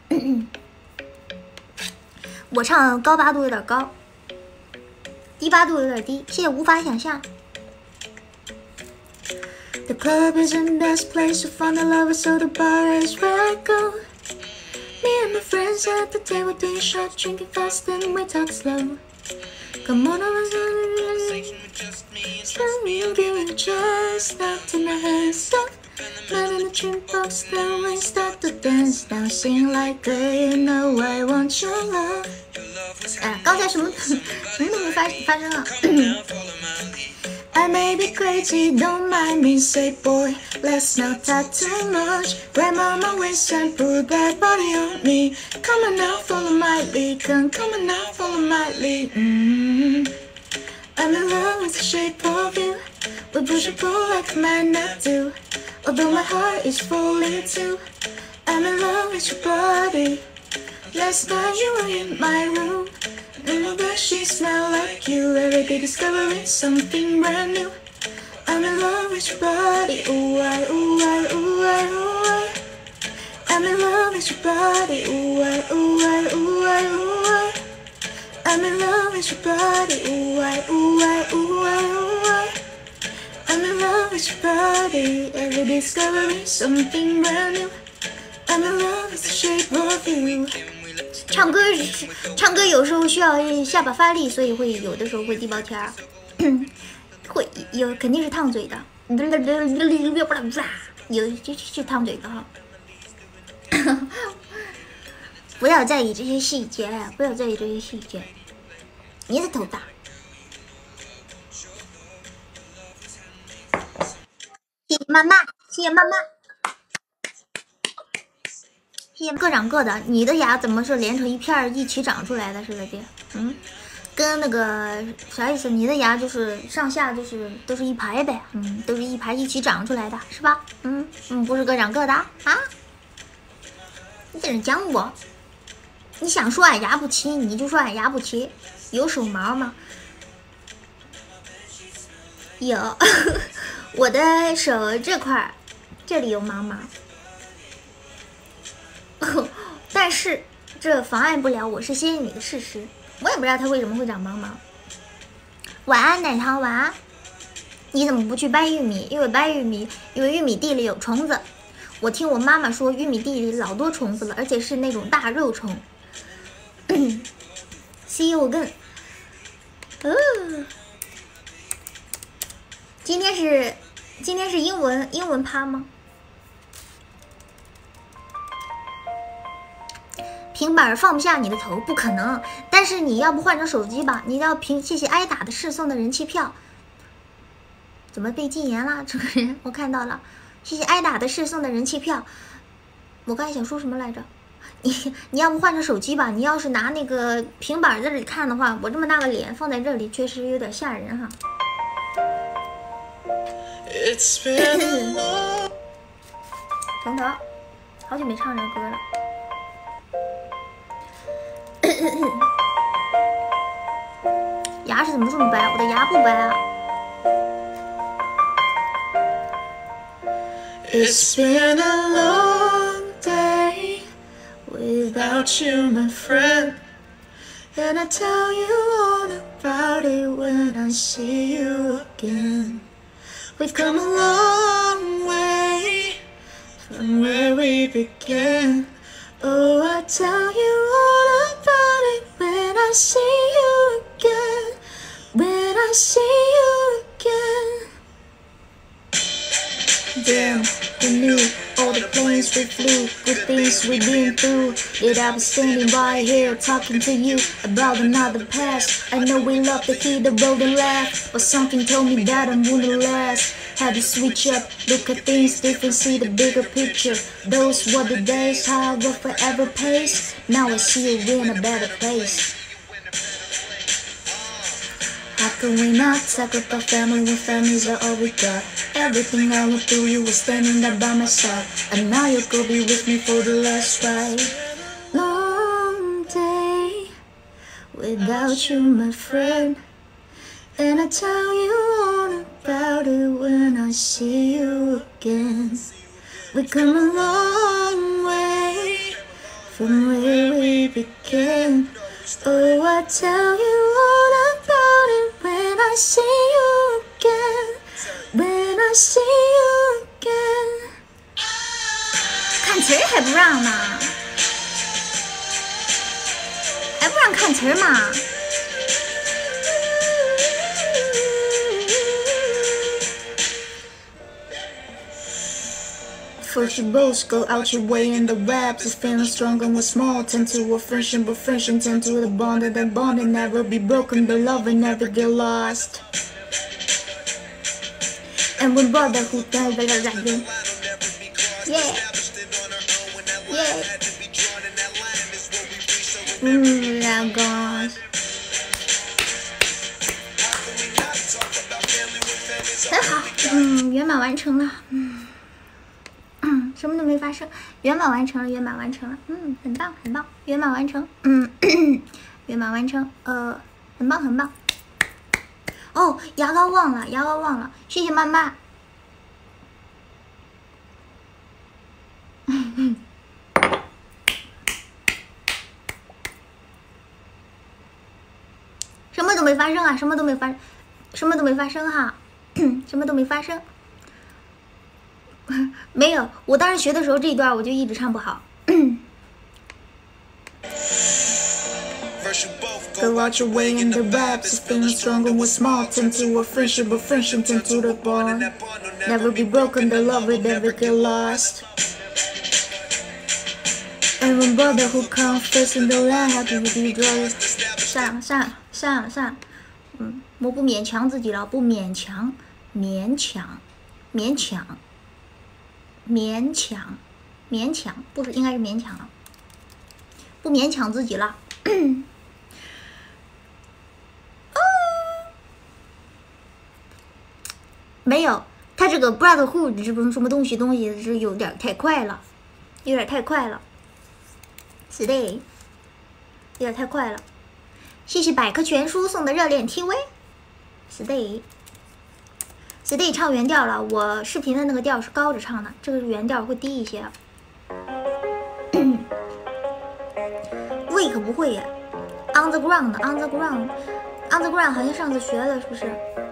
我唱高八度有点高，低八度有点低，现在无法想象。The club is the best place to find the lovers, so the bar is where I go. Me and my friends at the table doing shots, drinking fast and we talk slow. Come on, I was on Tell me I'm feeling just knocked in my head, stop. Man in the drink box, then we start to dance. Now sing like girl, you know I want your love. 哎，刚才什么什么都没发发生啊。I may be crazy, don't mind me, say boy, let's not talk too much. Grab on my waist and put that body on me. Come on now, follow my lead, come, come on now, follow my lead. Mm-hmm. I'm in love with the shape of you. We push and pull like a magnet do. Although my heart is falling too, I'm in love with your body. Last night you were in my room, and the bed sheets smell like you. Every day discovering something brand new. I'm in love with your body. Ooh I, ooh I, ooh I, ooh I. I'm in love with your body. Ooh I, ooh I, ooh I, ooh I. I'm in love with your body. Ooh I, ooh I, ooh I, ooh I. I'm in love with your body. Every day discovering something brand new. I'm in love with the shape of you. 唱歌唱歌有时候需要下巴发力，所以会有的时候会地包天儿，会有肯定是烫嘴的，有就就烫嘴的哈。不要在意这些细节，不要在意这些细节。你的头大。谢谢妈妈，谢谢妈妈。各长各的，你的牙怎么是连成一片一起长出来的似的？爹，嗯，跟那个啥意思？你的牙就是上下就是都是一排呗，嗯，都是一排一起长出来的，是吧？嗯嗯，不是各长各的啊？你在这讲我？你想说俺牙不齐，你就说俺牙不齐，有手毛吗？有，我的手这块这里有毛毛。但是这妨碍不了我是仙女的事实，我也不知道它为什么会长毛毛。晚安奶糖，晚安。你怎么不去掰玉米？因为掰玉米，因为玉米地里有虫子。我听我妈妈说，玉米地里老多虫子了，而且是那种大肉虫。See you again。哦，今天是今天是英文英文趴吗？平板放不下你的头，不可能。但是你要不换成手机吧？你要凭谢谢挨打的侍送的人气票。怎么被禁言了？这个人我看到了，谢谢挨打的侍送的人气票。我刚才想说什么来着？你你要不换成手机吧？你要是拿那个平板在这里看的话，我这么大个脸放在这里，确实有点吓人哈。从头，好久没唱这歌了。牙齿怎么这么白？我的牙不白啊。It's been a long day without you, my friend, and I tell you all about it when I see you again. We've come a long way from where we began. Oh, I tell you all about it when I see you again. When I see you again. Damn, who knew all the pain things we flew, good things we've been through. Yet I was standing right here talking to you about another past. I know we love to hit the road and laugh, but something told me that I wouldn't last. Had to switch up, look at things different, see the bigger picture. Those were the days, how I will forever pace. Now I see you in a better place. How can we not talk about family when families are all we got? Everything I went through, you were standing there by my side, and now you could be with me for the last ride. Long day without you, my friend, and I tell you all about it when I see you again. We come a long way from where we began. Oh, I tell you all about it when I see you again. When I see you again. 看词儿还不让呢，还不让看词儿吗？ First you both go out your way in the raps, is feeling strong and we're small, turn to a friendship, but friendship turn to the bond, and that bond will never be broken, the love will never get lost. And when brotherhood died, yeah, yeah, mm, yeah, gosh. 很好，嗯，圆满完成了，嗯。 嗯，什么都没发生，圆满完成了，圆满完成了，嗯，很棒，很棒，圆满完成，嗯，圆满完成，呃，很棒，很棒。哦，牙膏忘了，牙膏忘了，谢谢妈妈。什么都没发生啊，什么都没发，什么都没发生哈，什么都没发生。 没有，我当时学的时候这一段我就一直唱不好。Go out your way in the raps, feeling strong and we're small, turn to a friendship, but friendship turn to the bond. Never be broken, the love will never get lost. And when brotherhood comes first in the land, how can we be brothers? 算了算了算了算了，嗯，我不勉强自己了，不勉强，勉强，勉强。 勉强，勉强，不是应该是勉强了，不勉强自己了。哦，没有，他这个 brotherhood 这不是什么东西，东西是有点太快了，有点太快了。Stay， 有点太快了。谢谢百科全书送的热恋 T V。Stay。 Stay 唱原调了，我视频的那个调是高着唱的，这个原调会低一些。喂可不会呀 ，On the ground，On the ground，On the ground 好像上次学了，是不是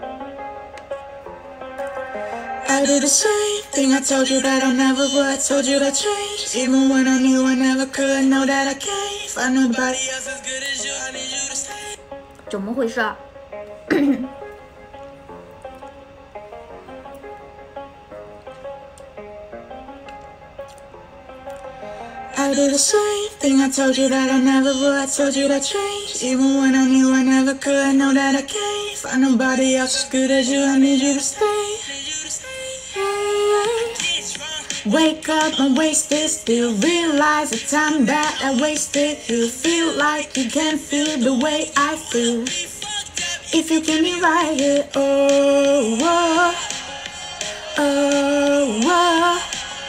？I did the same thing. I told you that I never would. I told you that change, even when I knew I never could. Know that I can't find nobody else as good as you. I need you to stay. 怎么回事？I did the same thing. I told you that I never would. I told you that change, even when I knew I never could. I know that I can't find nobody else as good as you. I need you to stay. Wake up and wasted, still realize the time that I wasted. You feel like you can feel the way I feel. If you can be right here, oh, oh, oh, oh,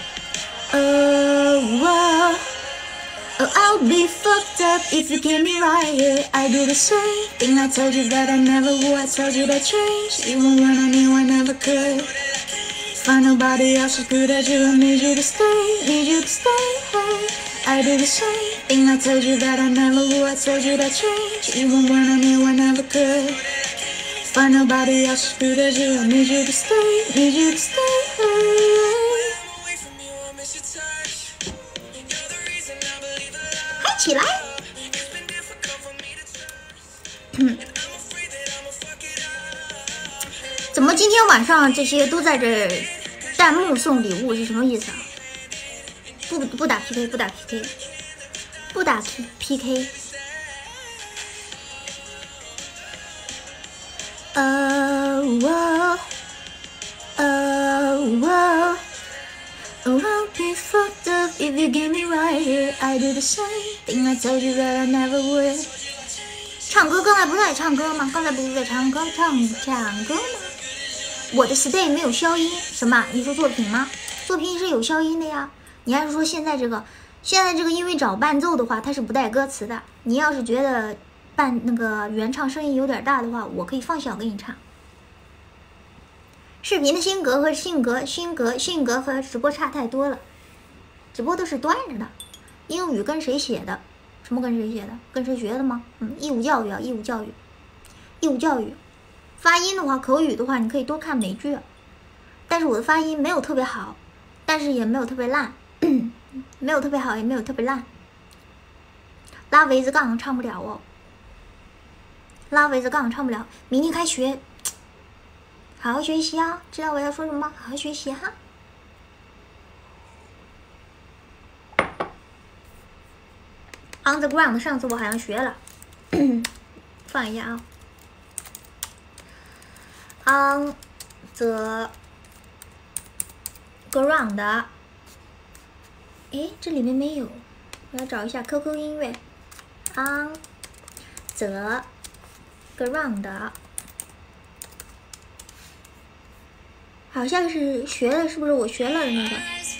oh, oh. Oh, I'll be fucked up if you can be right here. I do the same thing. I told you that I never would. I told you that change, even when I knew I never could. Find nobody else as good as you. I need you to stay, need you to stay. Hey, I do the same thing. I told you that I never would. I told you that change, even when I knew I never could. Find nobody else as good as you. I need you to stay, need you to stay. Hey. 嗨起来！怎么今天晚上这些都在这弹幕送礼物是什么意思啊？ 不不打 P K， 不打 P K， 不打 P K。Oh oh oh oh oh I'll be fucked up if you get me right here. I do the same thing I told you that I never would. 唱歌，刚才不是在唱歌吗？刚才不是在唱歌，唱唱歌吗？我的 stay 没有消音，什么？你说作品吗？作品是有消音的呀。你要是说现在这个，现在这个因为找伴奏的话，它是不带歌词的。你要是觉得伴那个原唱声音有点大的话，我可以放小给你唱。视频的性格和性格、性格、性格和直播差太多了，直播都是端着的。英语跟谁写的？什么跟谁写的？跟谁学的吗？嗯，义务教育啊，义务教育，义务教育。发音的话，口语的话，你可以多看美剧。但是我的发音没有特别好，但是也没有特别烂，没有特别好，也没有特别烂。拉维子杠唱不了哦，拉维子杠唱不了。明天开学，好好学习啊！知道我要说什么？好好学习哈。On the ground， 上次我好像学了，放一下啊。On the ground， 哎，这里面没有，我要找一下 Q Q 音乐。On the ground， 好像是学了，是不是我学了的那个？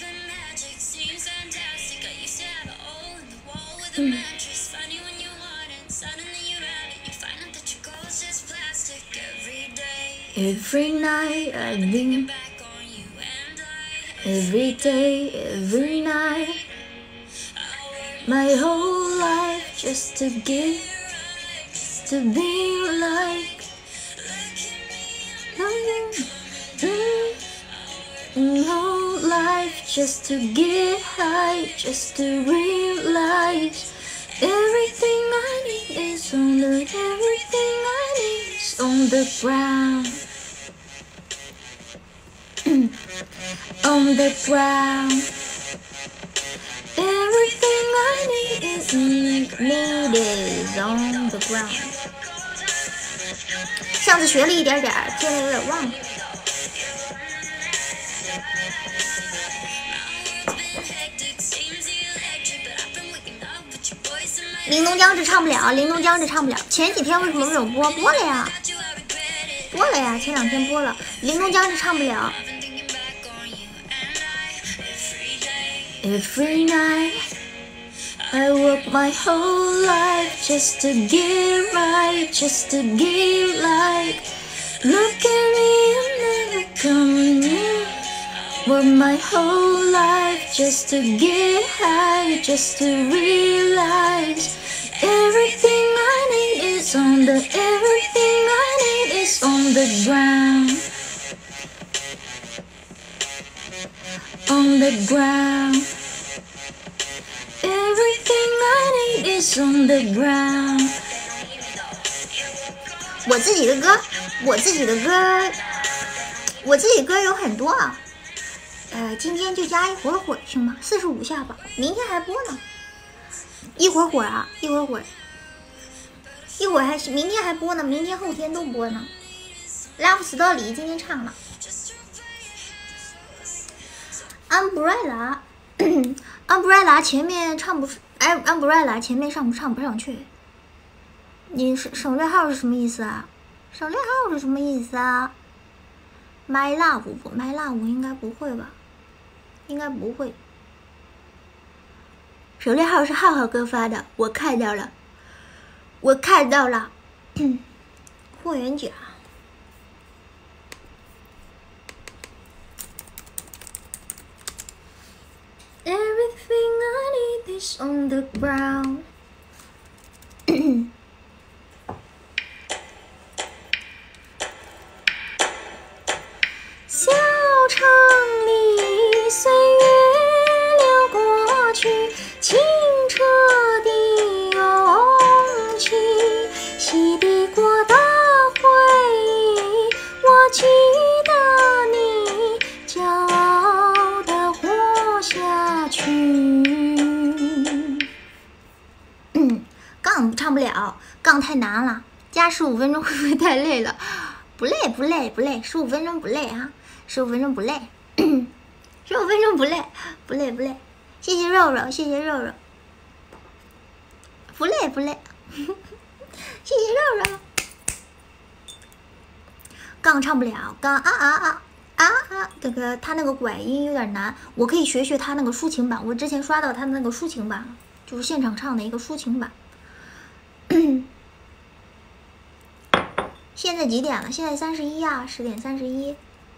嗯。Every night I've been, every day, every night, my whole life just to get, to be like, mm, whole life just to get high, just to realize everything I need is on the, everything I need is on the ground. On the ground, everything I need is need is on the ground. 上次学了一点点，现在有点忘了。玲珑江这唱不了，玲珑江这唱不了。前几天为什么没有播？播了呀，播了呀，前两天播了。玲珑江这唱不了。Every night I work my whole life just to get right, just to get like, look at me, I'm never coming in. Work my whole life just to get high, just to realize everything I need is on the, everything I need is on the ground. On the ground, everything I need is on the ground. 我自己的歌，我自己的歌，我自己歌有很多啊。呃，今天就加一会儿会儿行吗？四十五下吧，明天还播呢。一会儿会儿啊，一会儿会儿，一会儿还是明天还播呢，明天后天都播呢。Love Story 今天唱了。Umbrella， Umbrella 前面唱不，哎 ，Umbrella 前面上不唱不上去。你省省略号是什么意思啊？省略号是什么意思啊 ？My love， My love 应该不会吧？应该不会。省略号是浩浩哥发的，我看到了，我看到了。霍元甲。Everything I need is on the ground. 小城里岁月流过去，清澈的勇气洗涤过的回忆，我记得你骄傲地活下去。 杠唱不了，杠太难了，加十五分钟会不会太累了？不累不累不累，十五分钟不累啊，十五分钟不累，十五分钟不累不累不累。谢谢肉肉，谢谢肉肉，不累不累，谢谢肉肉。杠唱不了，杠啊啊啊啊啊！这个他那个拐音有点难，我可以学学他那个抒情版。我之前刷到他的那个抒情版，就是现场唱的一个抒情版。现在几点了？现在三十一啊，十点三十一。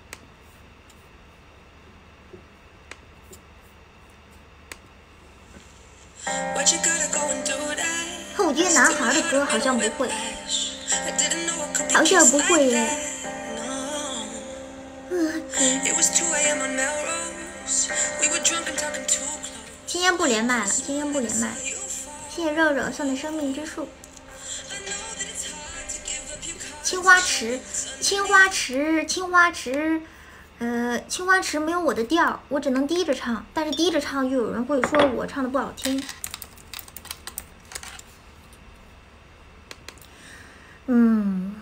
后街男孩的歌好像不会，好像不会耶。今天不连麦了，今天不连麦。谢谢肉肉送的生命之树。青花池，青花池，青花池，呃，青花池没有我的调，我只能低着唱，但是低着唱又有人会说我唱的不好听。嗯。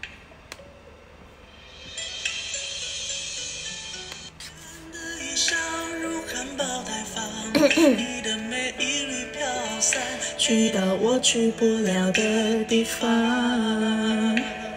去到我去不了的地方。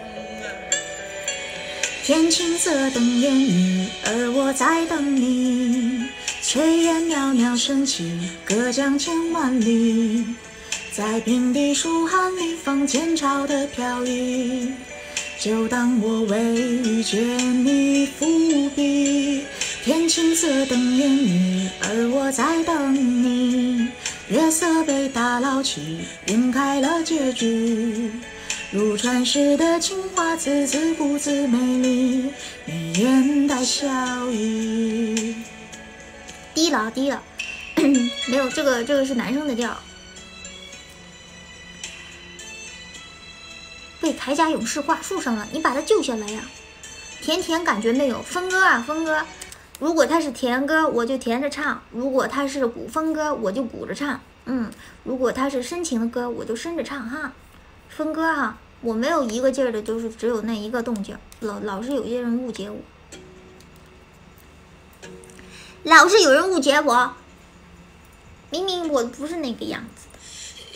天青色等烟雨，而我在等你。炊烟袅袅升起，隔江千万里。在平地书寒里放前朝的飘逸，就当我为遇见你伏笔。天青色等烟雨，而我在等你。月色被打捞起，晕开了结局。如传世的青花瓷，自顾自美丽，你眼带笑意。低了低了，没有，这个这个是男生的调。被铠甲勇士挂树上了，你把他救下来呀！甜甜感觉没有，峰哥啊峰哥，如果他是甜歌，我就甜着唱；如果他是古风歌，我就古着唱。嗯，如果他是深情的歌，我就深着唱哈。峰哥哈，我没有一个劲儿的，就是只有那一个动静，老老是有些人误解我，老是有人误解我，明明我不是那个样子的。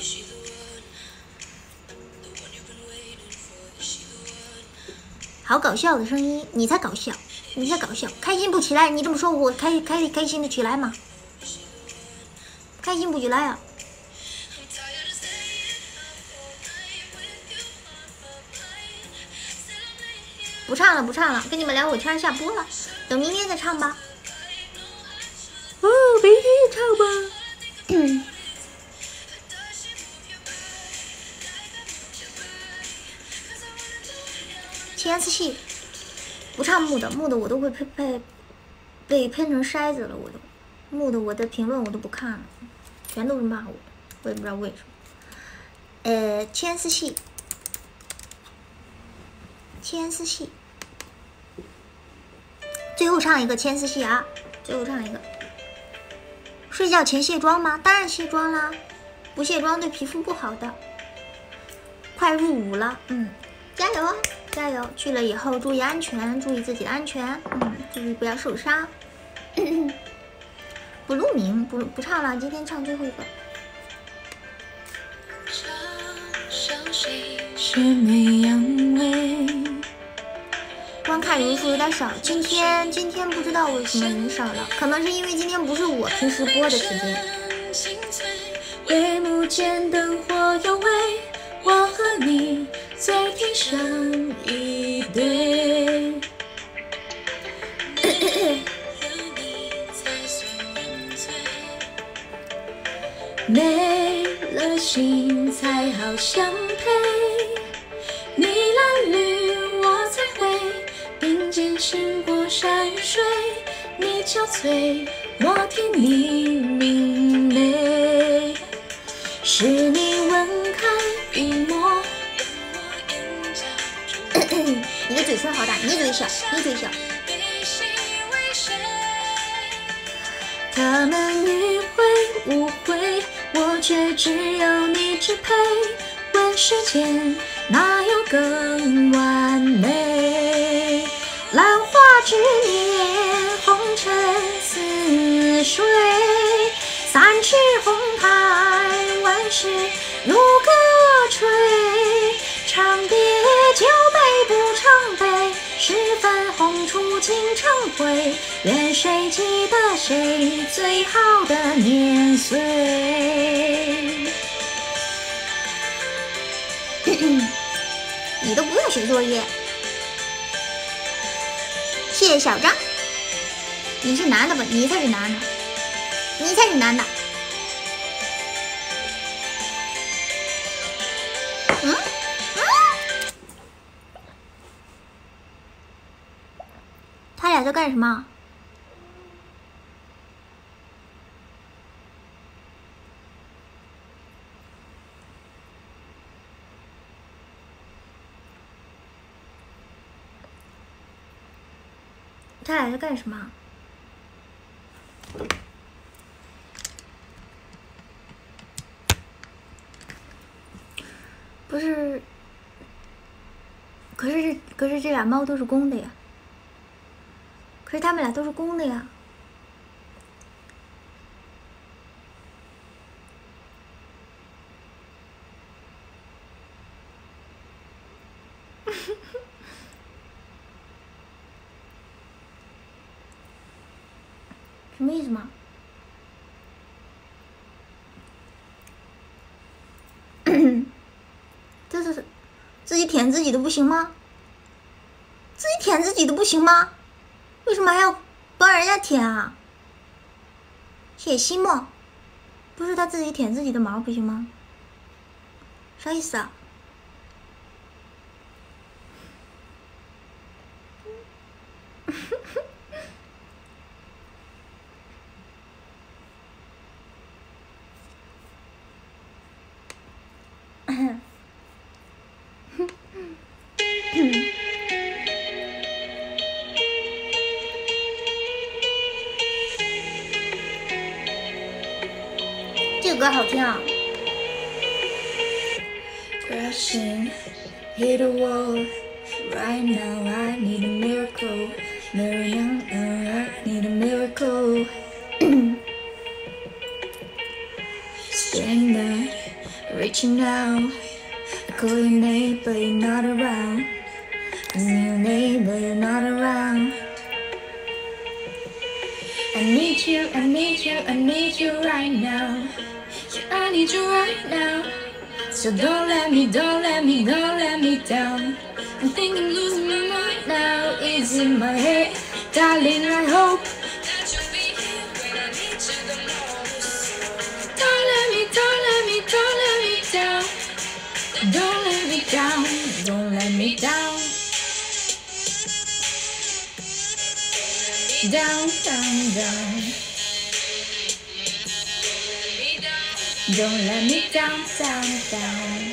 好搞笑的声音，你才搞笑，你才搞笑，开心不起来？你这么说，我开开开心的起来吗？开心不起来啊！不唱了，不唱了，跟你们聊会天，下播了，等明天再唱吧。哦，明天再唱吧。嗯。T S 系不唱木的，木的我都会被被被喷成筛子了，我都木的我的评论我都不看了，全都是骂我，我也不知道为什么。呃， T S 系 T S 系，最后唱一个 T S 系啊，最后唱一个。睡觉前卸妆吗？当然卸妆啦，不卸妆对皮肤不好的。快入伍了，嗯，加油啊！加油！去了以后注意安全，注意自己的安全，嗯，注意不要受伤。不录名，不不唱了，今天唱最后一个。 是美扬威。 观看人数有点少，今天今天不知道为什么人少了，可能是因为今天不是我平时播的时间。 帷幕间灯火幽微，我和你最天上一对。没了心才好相配，你蓝绿我才会并肩行过山水，你憔悴我替你明媚，是你吻开笔墨。 你的嘴唇好大，你嘴小，你嘴小。 他们迂回误会，我却只有你支配。问世间哪有更完美？兰花之年，红尘似水。三尺红台，万世如歌吹。长别酒杯不常杯，十分红烛尽成灰。愿谁记得谁最好的年岁？ 你都不用写作业。谢谢小张，你是男的吧？你才是男的，你才是男的。嗯嗯，他俩在干什么？他俩在干什么？不是，可是可是这俩猫都是公的呀。可是他们俩都是公的呀。什么意思吗？这是自己舔自己的不行吗？自己舔自己的不行吗？为什么还要帮人家舔啊？谢谢西莫，不是他自己舔自己的毛不行吗？啥意思啊？这个歌好听啊。 Crashing, hit a wall. Right now I need a miracle. Miracle, I need a miracle. Standing there, reaching out. Call your name, but you're not around. I see your name, but you're not around. I need you, I need you, I need you right now. Yeah, I need you right now. So don't let me, don't let me, don't let me down. I think I'm losing my mind now. It's in my head, darling. I hope that you'll be here when I need you the most. Don't let me, don't let me, don't let me down. Don't let me down, don't let me down. Down, down, down. Don't let me down, down, down.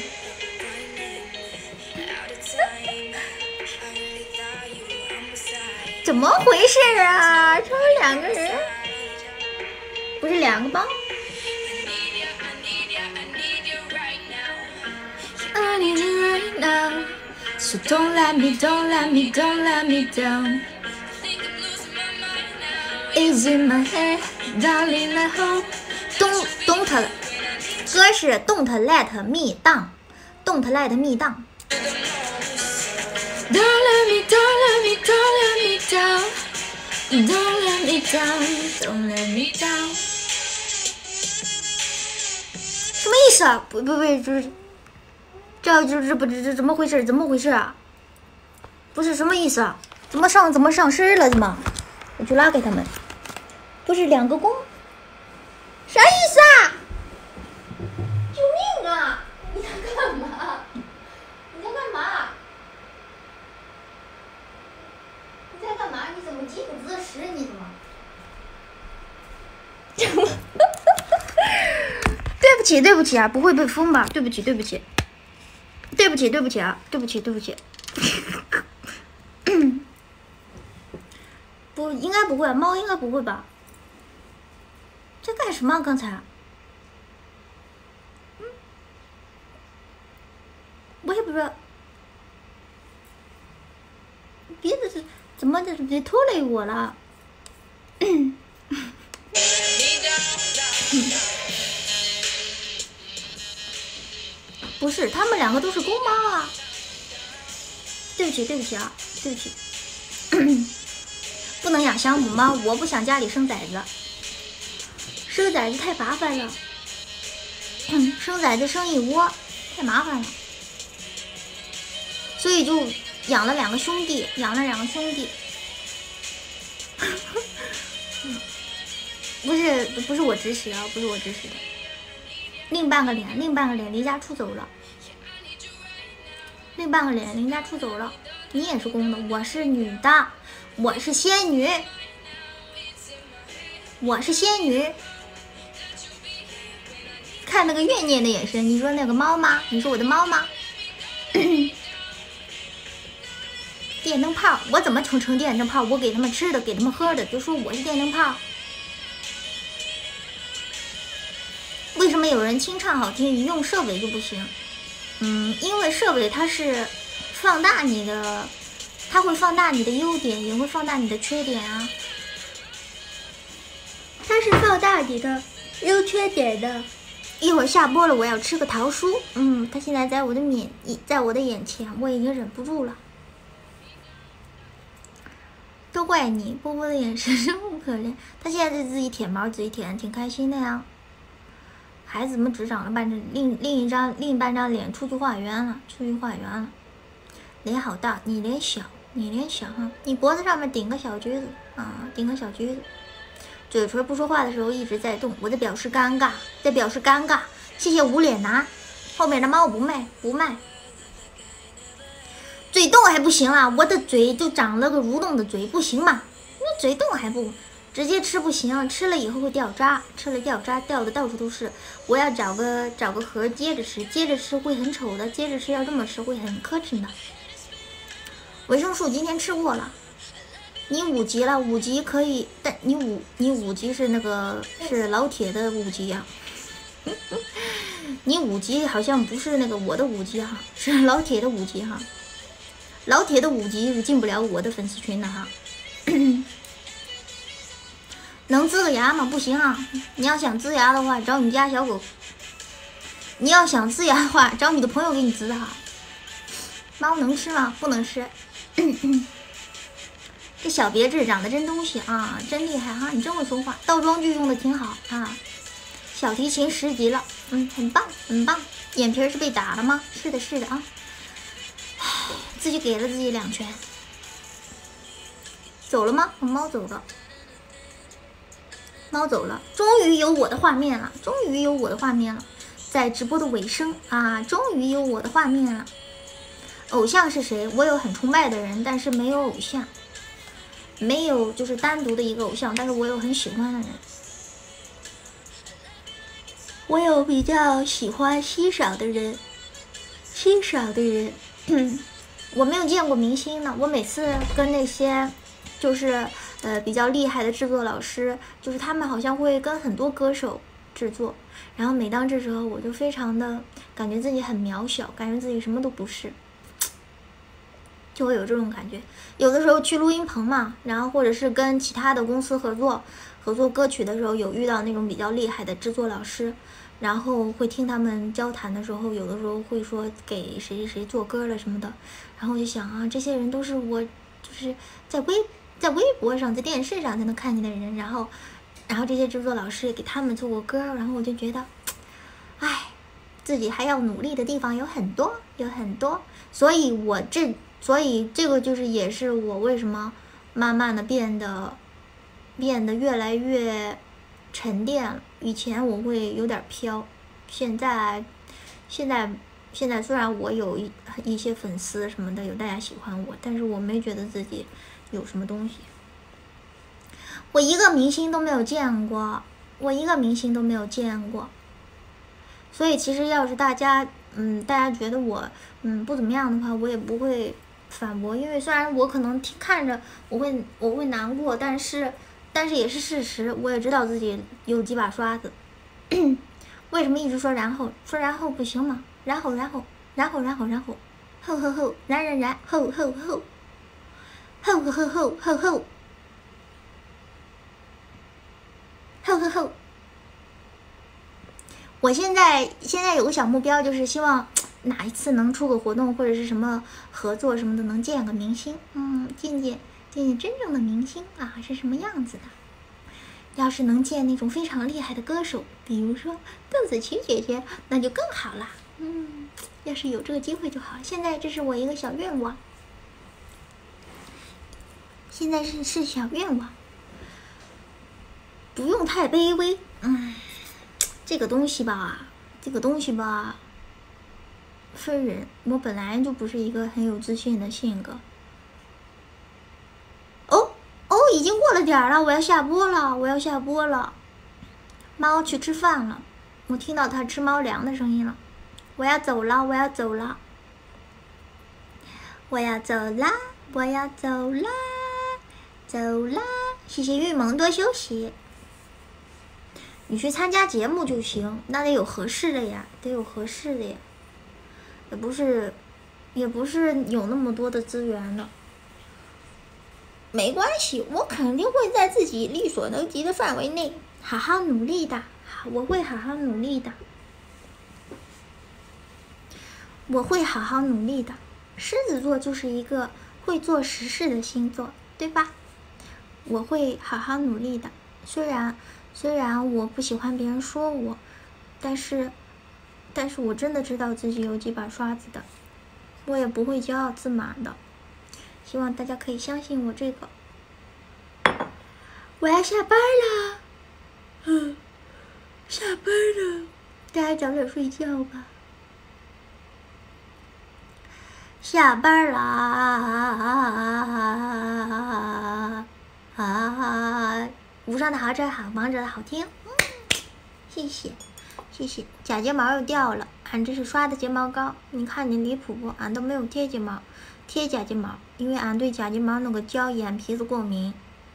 怎么回事啊？超两个人，不是两个吗？ I need you right now. So don't let me, don't let me, don't let me down. It's in my head, darling. I hope. Don't don't 歌是 Don't let me down, Don't let me down. Don't let me, don't let me, don't let me down. Don't let me down, don't let me down. 什么意思啊？不不不，就是这这这不这这怎么回事？怎么回事啊？不是什么意思啊？怎么上怎么上身了？怎么？我去拉开他们。不是两个弓？啥意思啊？救命啊！你在干嘛？你在干嘛？你在干嘛？你怎么几股子屎？你怎么？怎么？对不起，对不起啊，不会被封吧？对不起，对不起，对不起，对不起啊，对不起，对不起。不，应该不会，猫应该不会吧？在干什么、啊？刚才？嗯， 我也不知道，别的是怎么的别拖累我了。嗯不是，他们两个都是公猫啊。对不起，对不起啊，对不起。不能养小母猫，我不想家里生崽子，生崽子太麻烦了。生崽子生一窝太麻烦了，所以就养了两个兄弟，养了两个兄弟。不是不是我指使啊，不是我指使的。另半个脸，另半个脸离家出走了。另半个脸离家出走了。你也是公的，我是女的，我是仙女，我是仙女。看那个怨念的眼神，你说那个猫吗？你说我的猫吗？电灯泡，我怎么成成电灯泡？我给他们吃的，给他们喝的，就说我是电灯泡。为什么有人清唱好听，一用设备就不行？嗯，因为设备它是放大你的，它会放大你的优点，也会放大你的缺点啊。它是放大你的优缺点的。一会儿下播了，我要吃个桃酥。嗯，它现在在我的面，在我的眼前，我已经忍不住了。都怪你，波波的眼神真不可怜。他现在在自己舔毛，自己舔，挺开心的呀。孩子怎么只长了半张，另另一张另半张脸出去化缘了，出去化缘了。脸好大，你脸小，你脸小哈，你脖子上面顶个小橘子啊，顶个小橘子。嘴唇不说话的时候一直在动，我在表示尴尬，在表示尴尬。谢谢无脸男，后面的猫不卖不卖。嘴动还不行啊，我的嘴就长了个蠕动的嘴，不行嘛？那嘴动还不直接吃不行，吃了以后会掉渣，吃了掉渣掉的到处都是。我要找个找个盒接着吃，接着吃会很丑的，接着吃要这么吃会很磕碜的。维生素今天吃过了。你五级了，五级可以，但你五你五级是那个是老铁的五级呀、啊，你五级好像不是那个我的五级哈，是老铁的五级哈，老铁的五级是进不了我的粉丝群的哈。能呲个牙吗？不行啊！你要想呲牙的话，找你家小狗；你要想呲牙的话，找你的朋友给你呲哈。猫能吃吗？不能吃。这小别致长得真东西啊，真厉害哈！你这么说话，倒装句用的挺好啊。小提琴十级了，嗯，很棒，很棒。眼皮是被打了吗？是的，是的啊。自己给了自己两拳。走了吗？猫走了，猫走了。终于有我的画面了，终于有我的画面了，在直播的尾声啊，终于有我的画面了。偶像是谁？我有很崇拜的人，但是没有偶像。没有就是单独的一个偶像，但是我有很喜欢的人，我有比较喜欢欣赏的人，欣赏的人，嗯，我没有见过明星呢。我每次跟那些就是呃比较厉害的制作老师，就是他们好像会跟很多歌手制作，然后每当这时候，我就非常的感觉自己很渺小，感觉自己什么都不是。就会有这种感觉，有的时候去录音棚嘛，然后或者是跟其他的公司合作合作歌曲的时候，有遇到那种比较厉害的制作老师，然后会听他们交谈的时候，有的时候会说给谁谁谁做歌了什么的，然后我就想啊，这些人都是我就是在微在微博上在电视上才能看见的人，然后然后这些制作老师也给他们做过歌，然后我就觉得，哎，自己还要努力的地方有很多有很多，所以我这。所以这个就是也是我为什么慢慢的变得变得越来越沉淀了。以前我会有点飘，现在现在现在虽然我有一一些粉丝什么的，有大家喜欢我，但是我没觉得自己有什么东西。我一个明星都没有见过，我一个明星都没有见过。所以其实要是大家嗯大家觉得我嗯不怎么样的话，我也不会反驳，因为虽然我可能看着我会我会难过，但是但是也是事实，我也知道自己有几把刷子。为什么一直说然后说然后不行吗？然后然后然后然后然后，吼吼吼，然然然，吼吼吼，吼吼吼吼吼吼，吼吼吼。我现在现在有个小目标，就是希望哪一次能出个活动或者是什么合作什么的，能见个明星，嗯，见见见见真正的明星啊是什么样子的。要是能见那种非常厉害的歌手，比如说邓紫棋姐姐，那就更好了。嗯，要是有这个机会就好。现在这是我一个小愿望，现在是是小愿望，不用太卑微。嗯，这个东西吧，这个东西吧，分人。我本来就不是一个很有自信的性格。哦。哦，已经过了点儿了，我要下播了，我要下播了。猫去吃饭了，我听到它吃猫粮的声音了。我要走了，我要走了，我要走啦，我要走啦，走啦。谢谢玉萌，多休息。你去参加节目就行，那得有合适的呀，得有合适的呀，也不是，也不是有那么多的资源的。没关系，我肯定会在自己力所能及的范围内好好努力的，我会好好努力的，我会好好努力的。狮子座就是一个会做实事的星座，对吧？我会好好努力的，虽然虽然我不喜欢别人说我，但是但是我真的知道自己有几把刷子的，我也不会骄傲自满的。希望大家可以相信我这个。我要下班了，嗯，下班了，大家早点睡觉吧。下班啦啊！无上的豪宅好，王者的好听，嗯，谢谢，谢谢。假睫毛又掉了，俺这是刷的睫毛膏，你看你离谱不？俺都没有贴睫毛。贴假睫毛，因为俺对假睫毛那个胶眼皮子过敏，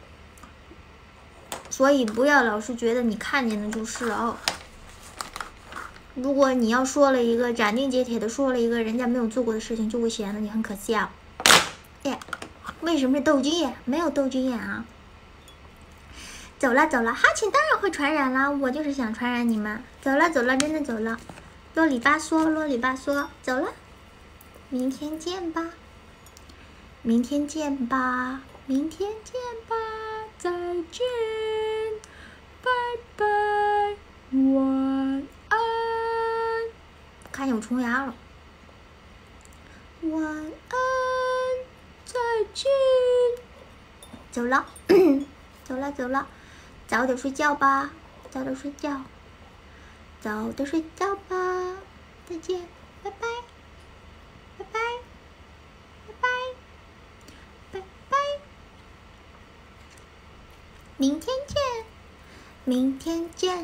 所以不要老是觉得你看见的就是哦。如果你要说了一个斩钉截铁的说了一个人家没有做过的事情，就会显得你很可笑。哎，为什么是斗鸡眼？没有斗鸡眼啊！走了走了，哈欠当然会传染啦，我就是想传染你们。走了走了，真的走了，啰里吧嗦啰里吧嗦，走了，明天见吧。明天见吧，明天见吧，再见，拜拜，晚安。看见我虫牙了，晚安，再见。走了，走了走了，早点睡觉吧，早点睡觉，早点睡觉吧，再见，拜拜，拜拜，拜拜。拜拜，明天见，明天见。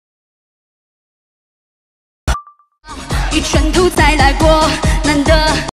一尘土再来过，难得。